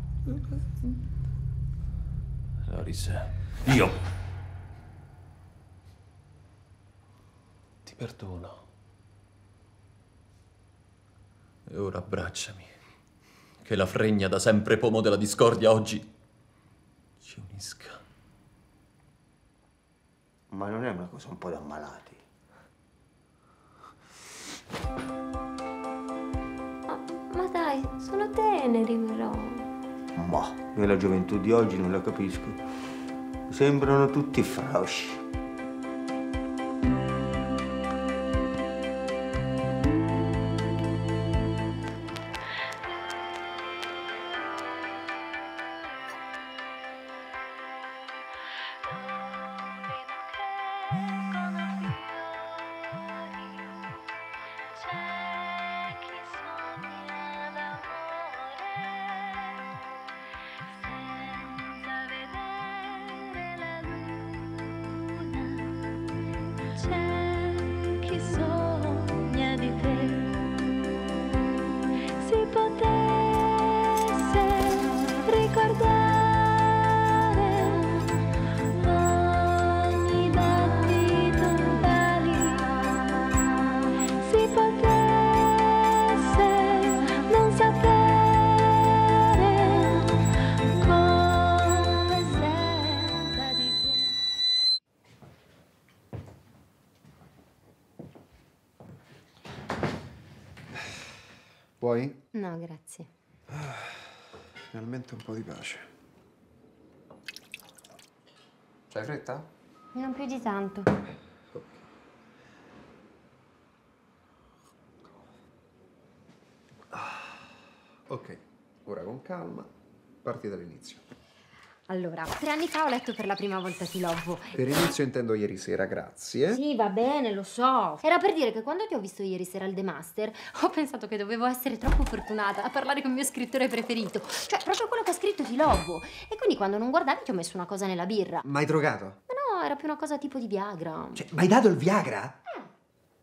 Loris, io ti perdono. E ora abbracciami. Che la fregna da sempre pomo della discordia oggi ci unisca. Ma non è una cosa un po' da ammalati? Ma dai, sono teneri però. Boh, nella gioventù di oggi non la capisco. Sembrano tutti frosci. C'è chi sogna di te, si potesse ricordare ogni battito d'ali, si potesse non sapere come senza di te. Vuoi? No, grazie. Finalmente un po' di pace. C'hai fretta? Non più di tanto. Ok, ora con calma, parti dall'inizio. Allora, 3 anni fa ho letto per la prima volta Ti Lovo. Per inizio intendo ieri sera, grazie. Sì, va bene, lo so. Era per dire che quando ti ho visto ieri sera al The Master, ho pensato che dovevo essere troppo fortunata a parlare con il mio scrittore preferito. Cioè, proprio quello che ha scritto Ti Lovo. E quindi quando non guardavi ti ho messo una cosa nella birra. Ma hai drogato? Ma no, era più una cosa tipo di Viagra. Cioè, mi hai dato il Viagra?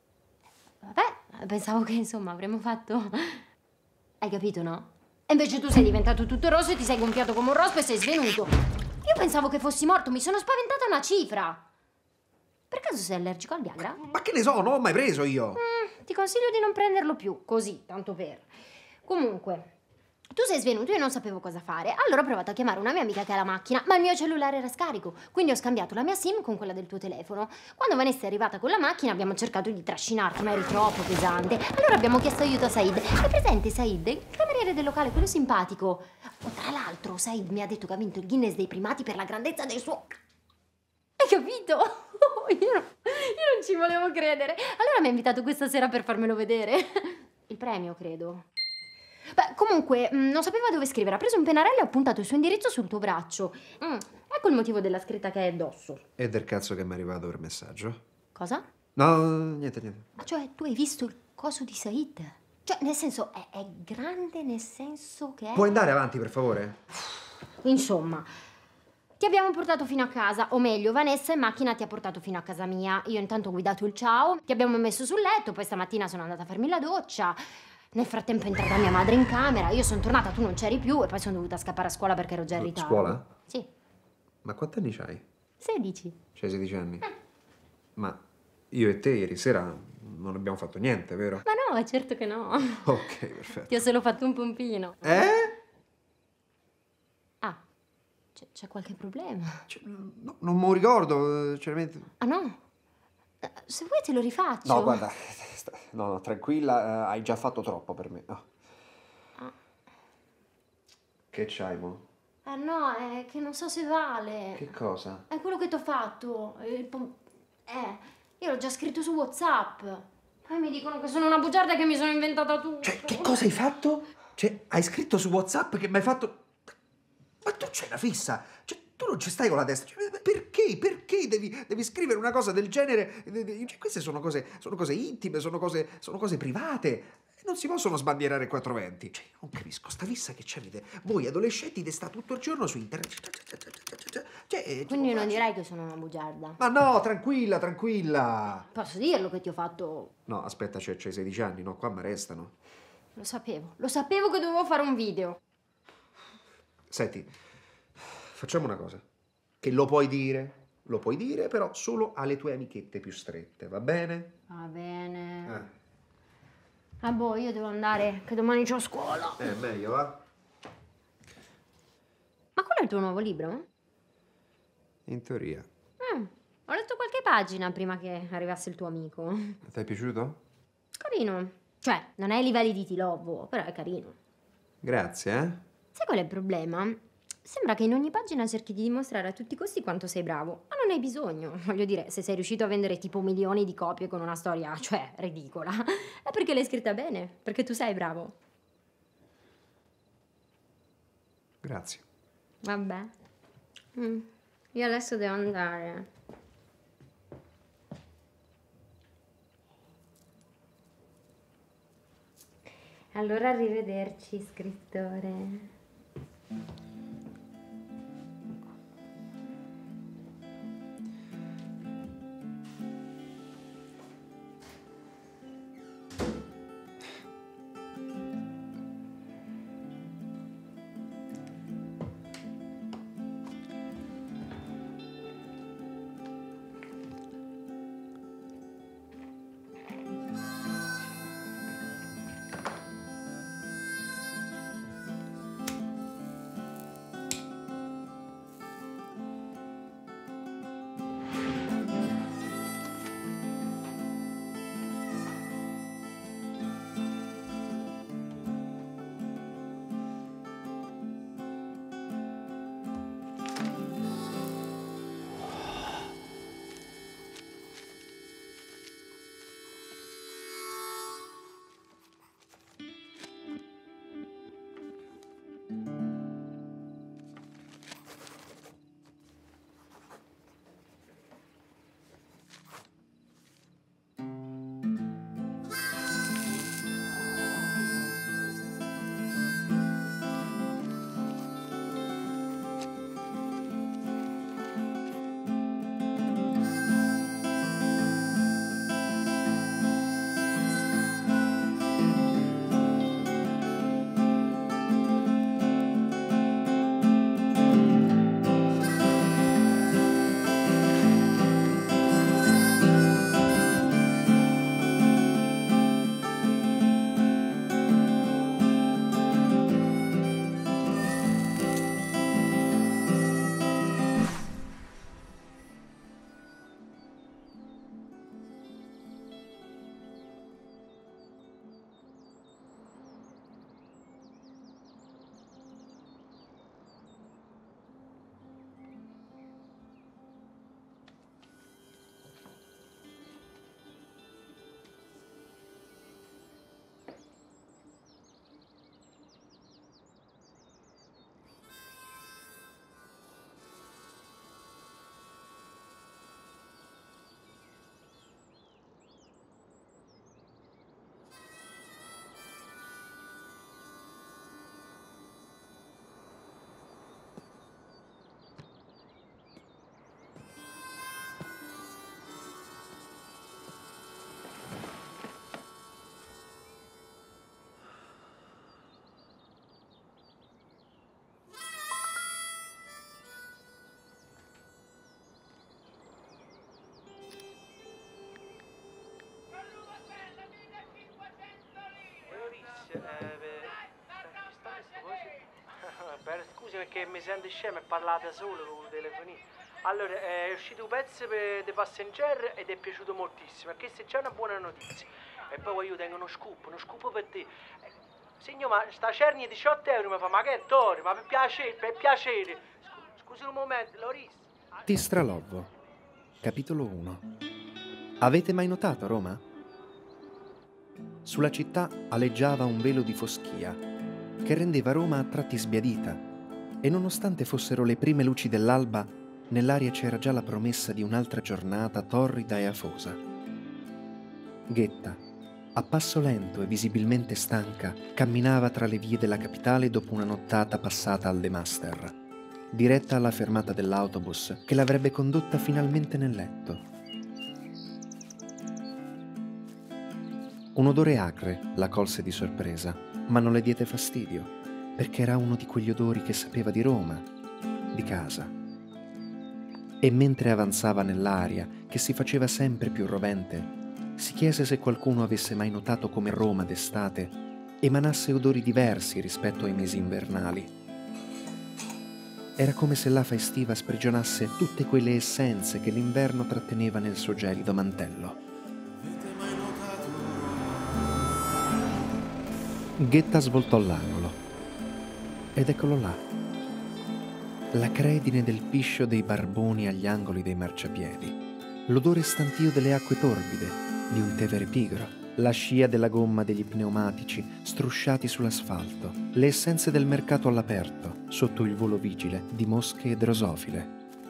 Vabbè, pensavo che insomma avremmo fatto... Hai capito, no? E invece tu sei diventato tutto rosso e ti sei gonfiato come un rospo e sei svenuto. Io pensavo che fossi morto, mi sono spaventata una cifra. Per caso sei allergico al Viagra? Ma che ne so, non l'ho mai preso io. Ti consiglio di non prenderlo più, così, tanto per. Comunque, tu sei svenuto e io non sapevo cosa fare. Allora ho provato a chiamare una mia amica che ha la macchina, ma il mio cellulare era scarico. Quindi ho scambiato la mia SIM con quella del tuo telefono. Quando Vanessa è arrivata con la macchina abbiamo cercato di trascinarti, ma eri troppo pesante. Allora abbiamo chiesto aiuto a Said. È presente Said? Il cameriere del locale, quello simpatico. Oh, tra l'altro, Said mi ha detto che ha vinto il Guinness dei primati per la grandezza del suo... Hai capito? Io non ci volevo credere. Allora mi ha invitato questa sera per farmelo vedere. Il premio, credo. Beh, comunque, non sapeva dove scrivere. Ha preso un pennarello e ha puntato il suo indirizzo sul tuo braccio. Ecco il motivo della scritta che hai addosso. E del cazzo che mi è arrivato per messaggio? Cosa? No, niente. Ah, cioè, tu hai visto il coso di Said? Cioè, nel senso, è grande nel senso che è... Puoi andare avanti, per favore? Insomma, ti abbiamo portato fino a casa, o meglio, Vanessa in macchina ti ha portato fino a casa mia. Io intanto ho guidato il ciao, ti abbiamo messo sul letto, poi stamattina sono andata a farmi la doccia. Nel frattempo è entrata mia madre in camera, io sono tornata, tu non c'eri più e poi sono dovuta scappare a scuola perché ero già in ritardo. Scuola? Sì. Ma quanti anni c'hai? 16. C'hai 16 anni? Ma io e te ieri sera non abbiamo fatto niente, vero? Ma no, certo che no. Ok, perfetto. Ti ho solo fatto un pompino. Ah, c'è qualche problema? No, non me lo ricordo, chiaramente. Ah no? Se vuoi te lo rifaccio. No, guarda, no, tranquilla, hai già fatto troppo per me. No. Che c'hai, mo? No, è che non so se vale. Che cosa? È quello che ti ho fatto. Io l'ho già scritto su WhatsApp. Poi mi dicono che sono una bugiarda e che mi sono inventata tutto. Cioè, che cosa hai fatto? Cioè, hai scritto su WhatsApp che mi hai fatto... Ma tu c'hai una fissa? Cioè, tu non ci stai con la testa. Cioè, perché? Perché devi scrivere una cosa del genere? Cioè, queste sono cose intime, sono cose private. Non si possono sbandierare 420. Cioè, io non capisco, sta fissa che c'avete. Voi adolescenti sta tutto il giorno su internet. Cioè, quindi non direi che sono una bugiarda. Ma no, tranquilla. Posso dirlo che ti ho fatto... No, aspetta, c'hai 16 anni, no? Qua mi arrestano. Lo sapevo che dovevo fare un video. Senti, facciamo una cosa. Che lo puoi dire, però solo alle tue amichette più strette, va bene? Va bene. Ah boh, io devo andare, che domani c'ho scuola. Meglio, va? Ma quello è il tuo nuovo libro? In teoria. Ho letto qualche pagina prima che arrivasse il tuo amico. Ti è piaciuto? Carino. Cioè, non è ai livelli di Tilovo, però è carino. Grazie, Sai qual è il problema? Sembra che in ogni pagina cerchi di dimostrare a tutti i costi quanto sei bravo, ma non hai bisogno. Voglio dire, se sei riuscito a vendere tipo milioni di copie con una storia, cioè, ridicola, è perché l'hai scritta bene, perché tu sei bravo. Grazie. Vabbè. Io adesso devo andare. Allora arrivederci, scrittore. scusi perché mi sento scemo e parlate solo con il telefonino. Allora, è uscito un pezzo per The Passenger ed è piaciuto moltissimo, perché se c'è una buona notizia. E poi io tengo uno scoop per te. Signor, ma sta cernia 18 euro mi fa, ma che è Tori? Ma per piacere. Scusi un momento, Loris. Tistralovo, capitolo 1. Avete mai notato Roma? Sulla città aleggiava un velo di foschia che rendeva Roma a tratti sbiadita e nonostante fossero le prime luci dell'alba, nell'aria c'era già la promessa di un'altra giornata torrida e afosa. Ghetta, a passo lento e visibilmente stanca, camminava tra le vie della capitale dopo una nottata passata al The Master, diretta alla fermata dell'autobus che l'avrebbe condotta finalmente nel letto. Un odore acre la colse di sorpresa, ma non le diede fastidio, perché era uno di quegli odori che sapeva di Roma, di casa. E mentre avanzava nell'aria, che si faceva sempre più rovente, si chiese se qualcuno avesse mai notato come Roma d'estate emanasse odori diversi rispetto ai mesi invernali. Era come se l'afa estiva sprigionasse tutte quelle essenze che l'inverno tratteneva nel suo gelido mantello. Ghetta svoltò l'angolo ed eccolo là, la credine del piscio dei barboni agli angoli dei marciapiedi, l'odore stantio delle acque torbide di un tevere pigro, la scia della gomma degli pneumatici strusciati sull'asfalto, le essenze del mercato all'aperto sotto il volo vigile di mosche e drosofile,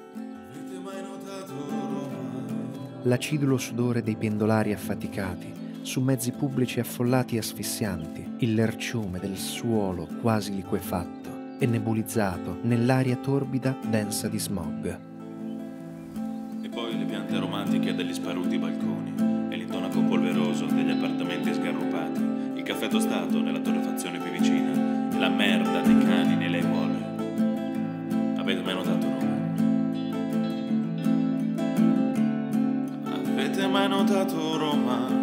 l'acidulo sudore dei pendolari affaticati su mezzi pubblici affollati e asfissianti, il lerciume del suolo quasi liquefatto e nebulizzato nell'aria torbida densa di smog. E poi le piante aromatiche degli sparuti balconi e l'intonaco polveroso degli appartamenti sgarrupati, il caffè tostato nella torrefazione più vicina e la merda dei cani nelle aiuole. Avete mai notato Roma? Avete mai notato Roma?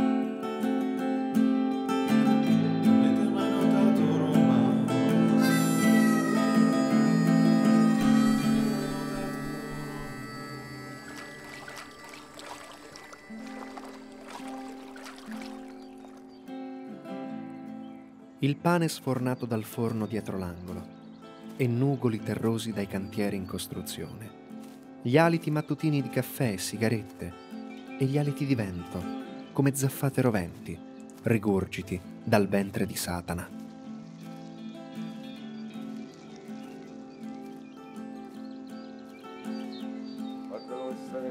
Il pane sfornato dal forno dietro l'angolo e nugoli terrosi dai cantieri in costruzione, gli aliti mattutini di caffè e sigarette e gli aliti di vento come zaffate roventi, rigurgiti dal ventre di Satana. Guarda come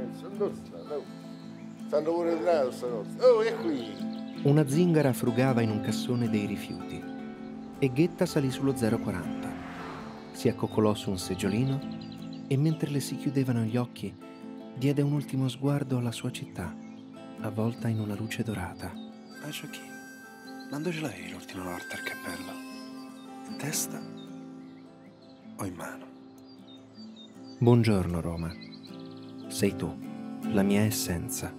stanno pure entrato stanotte. Oh, è qui! Una zingara frugava in un cassone dei rifiuti e Ghetta salì sullo 040. Si accoccolò su un seggiolino e mentre le si chiudevano gli occhi diede un ultimo sguardo alla sua città, avvolta in una luce dorata. Ah, Giochi, quando ce l'avevi l'ultima volta il cappello? In testa o in mano? Buongiorno Roma, sei tu, la mia essenza.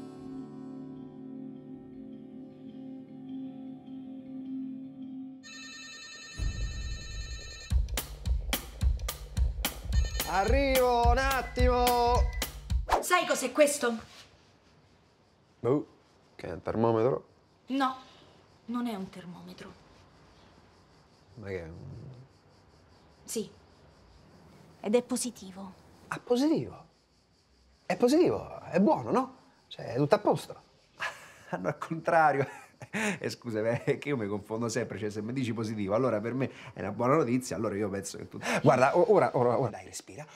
Arrivo, un attimo! Sai cos'è questo? Oh, che è un termometro? No, non è un termometro. Ma che è Sì. Ed è positivo. Ah, positivo? È positivo, è buono, no? Cioè, è tutto a posto. No, al contrario. Scusa, è che io mi confondo sempre, cioè se mi dici positivo, allora per me è una buona notizia, allora io penso che tutto... Guarda, ora, dai, respira.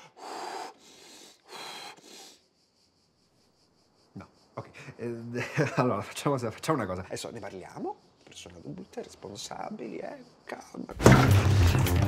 No, ok. Allora, facciamo una cosa. Adesso ne parliamo, persone adulte, responsabili, calma.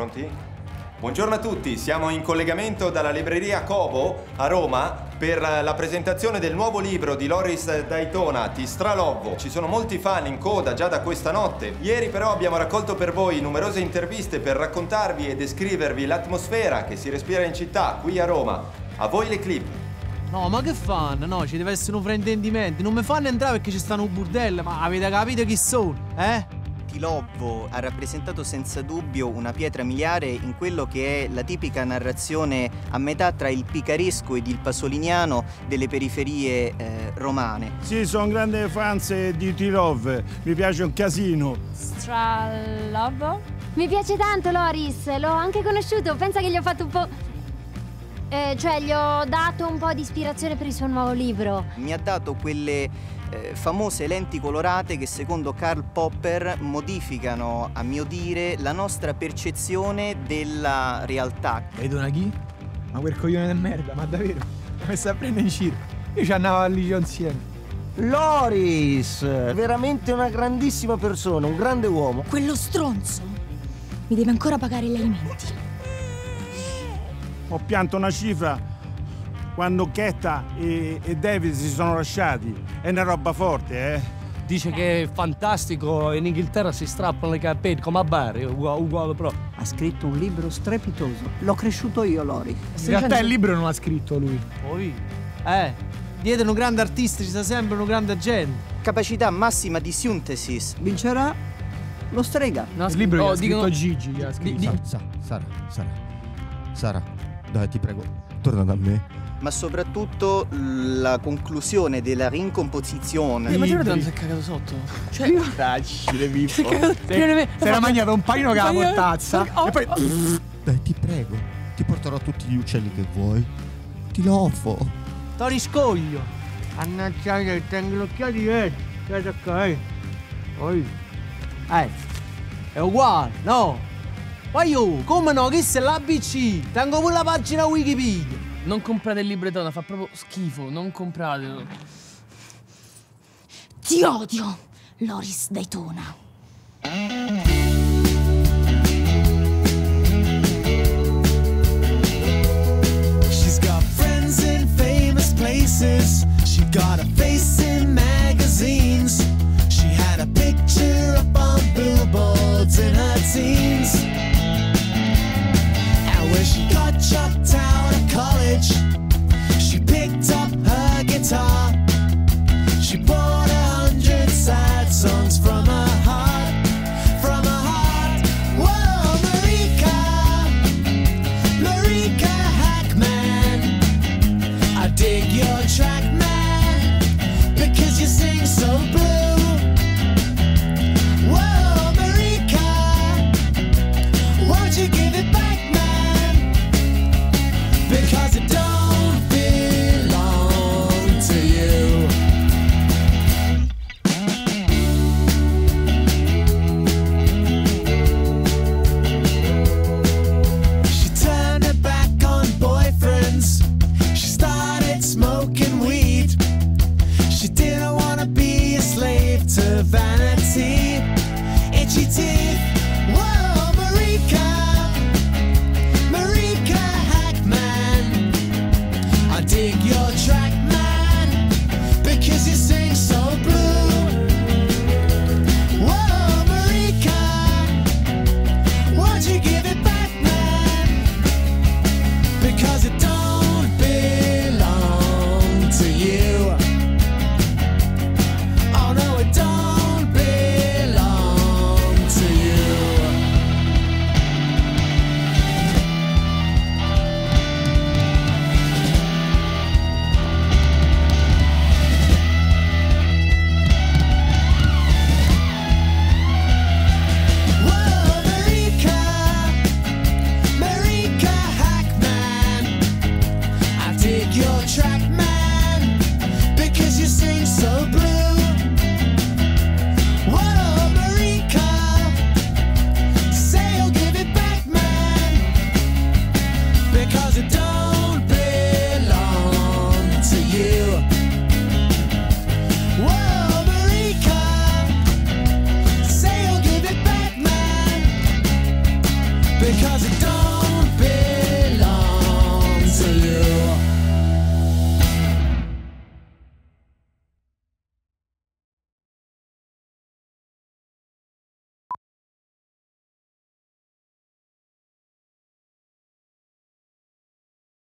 Pronti? Buongiorno a tutti, siamo in collegamento dalla libreria Cobo a Roma per la presentazione del nuovo libro di Loris Daytona, Ti stralovo. Ci sono molti fan in coda già da questa notte. Ieri però abbiamo raccolto per voi numerose interviste per raccontarvi e descrivervi l'atmosfera che si respira in città, qui a Roma. A voi le clip. No, ma che fanno? No, ci deve essere un fraintendimento. Non mi fanno entrare perché ci stanno un bordello, ma avete capito chi sono, eh? Ti Lovo ha rappresentato senza dubbio una pietra miliare in quello che è la tipica narrazione a metà tra il picaresco ed il pasoliniano delle periferie romane. Sì, sono un grande fan di Ti Love, mi piace un casino. Stralovo? Mi piace tanto Loris, l'ho anche conosciuto, pensa che gli ho fatto un po'... cioè gli ho dato un po' di ispirazione per il suo nuovo libro. Mi ha dato quelle famose lenti colorate che secondo Karl Popper modificano, a mio dire, la nostra percezione della realtà. Daytona chi? Ma quel coglione di merda, ma davvero? Mi sta a prendere in giro. Io ci andavo al liceo insieme. Loris, veramente una grandissima persona, un grande uomo. Quello stronzo mi deve ancora pagare gli alimenti. Ho pianto una cifra quando Ketta e David si sono lasciati. È una roba forte, eh? Dice che è fantastico, in Inghilterra si strappano le capelli come a Bari, uguale però. Ha scritto un libro strepitoso. L'ho cresciuto io, Lori. In realtà il libro non l'ha scritto lui. Poi? Dietro un grande artista ci sta sempre un grande agente. Capacità massima di synthesis. Vincerà lo strega. No, il libro oh, gli ha scritto dicono... Gigi, gli ha scritto. Sara, dai, ti prego, torna da me. Ma soprattutto la conclusione della rincomposizione. Ma giuro non si è cagato sotto? Cioè, dacci le bifo. Si era mangiato un panino che la portazza. E poi... Dai, ti prego, ti porterò tutti gli uccelli che vuoi. Ti lo offro. Tori scoglio. Annaccia che tengo l'occhiato diverso. Guarda qua, Poi. È uguale, no? Ma io, come no? Che sei l'ABC? Tengo pure la pagina Wikipedia. Non comprate il libretto, fa proprio schifo, non compratelo. Ti odio, Loris Daytona.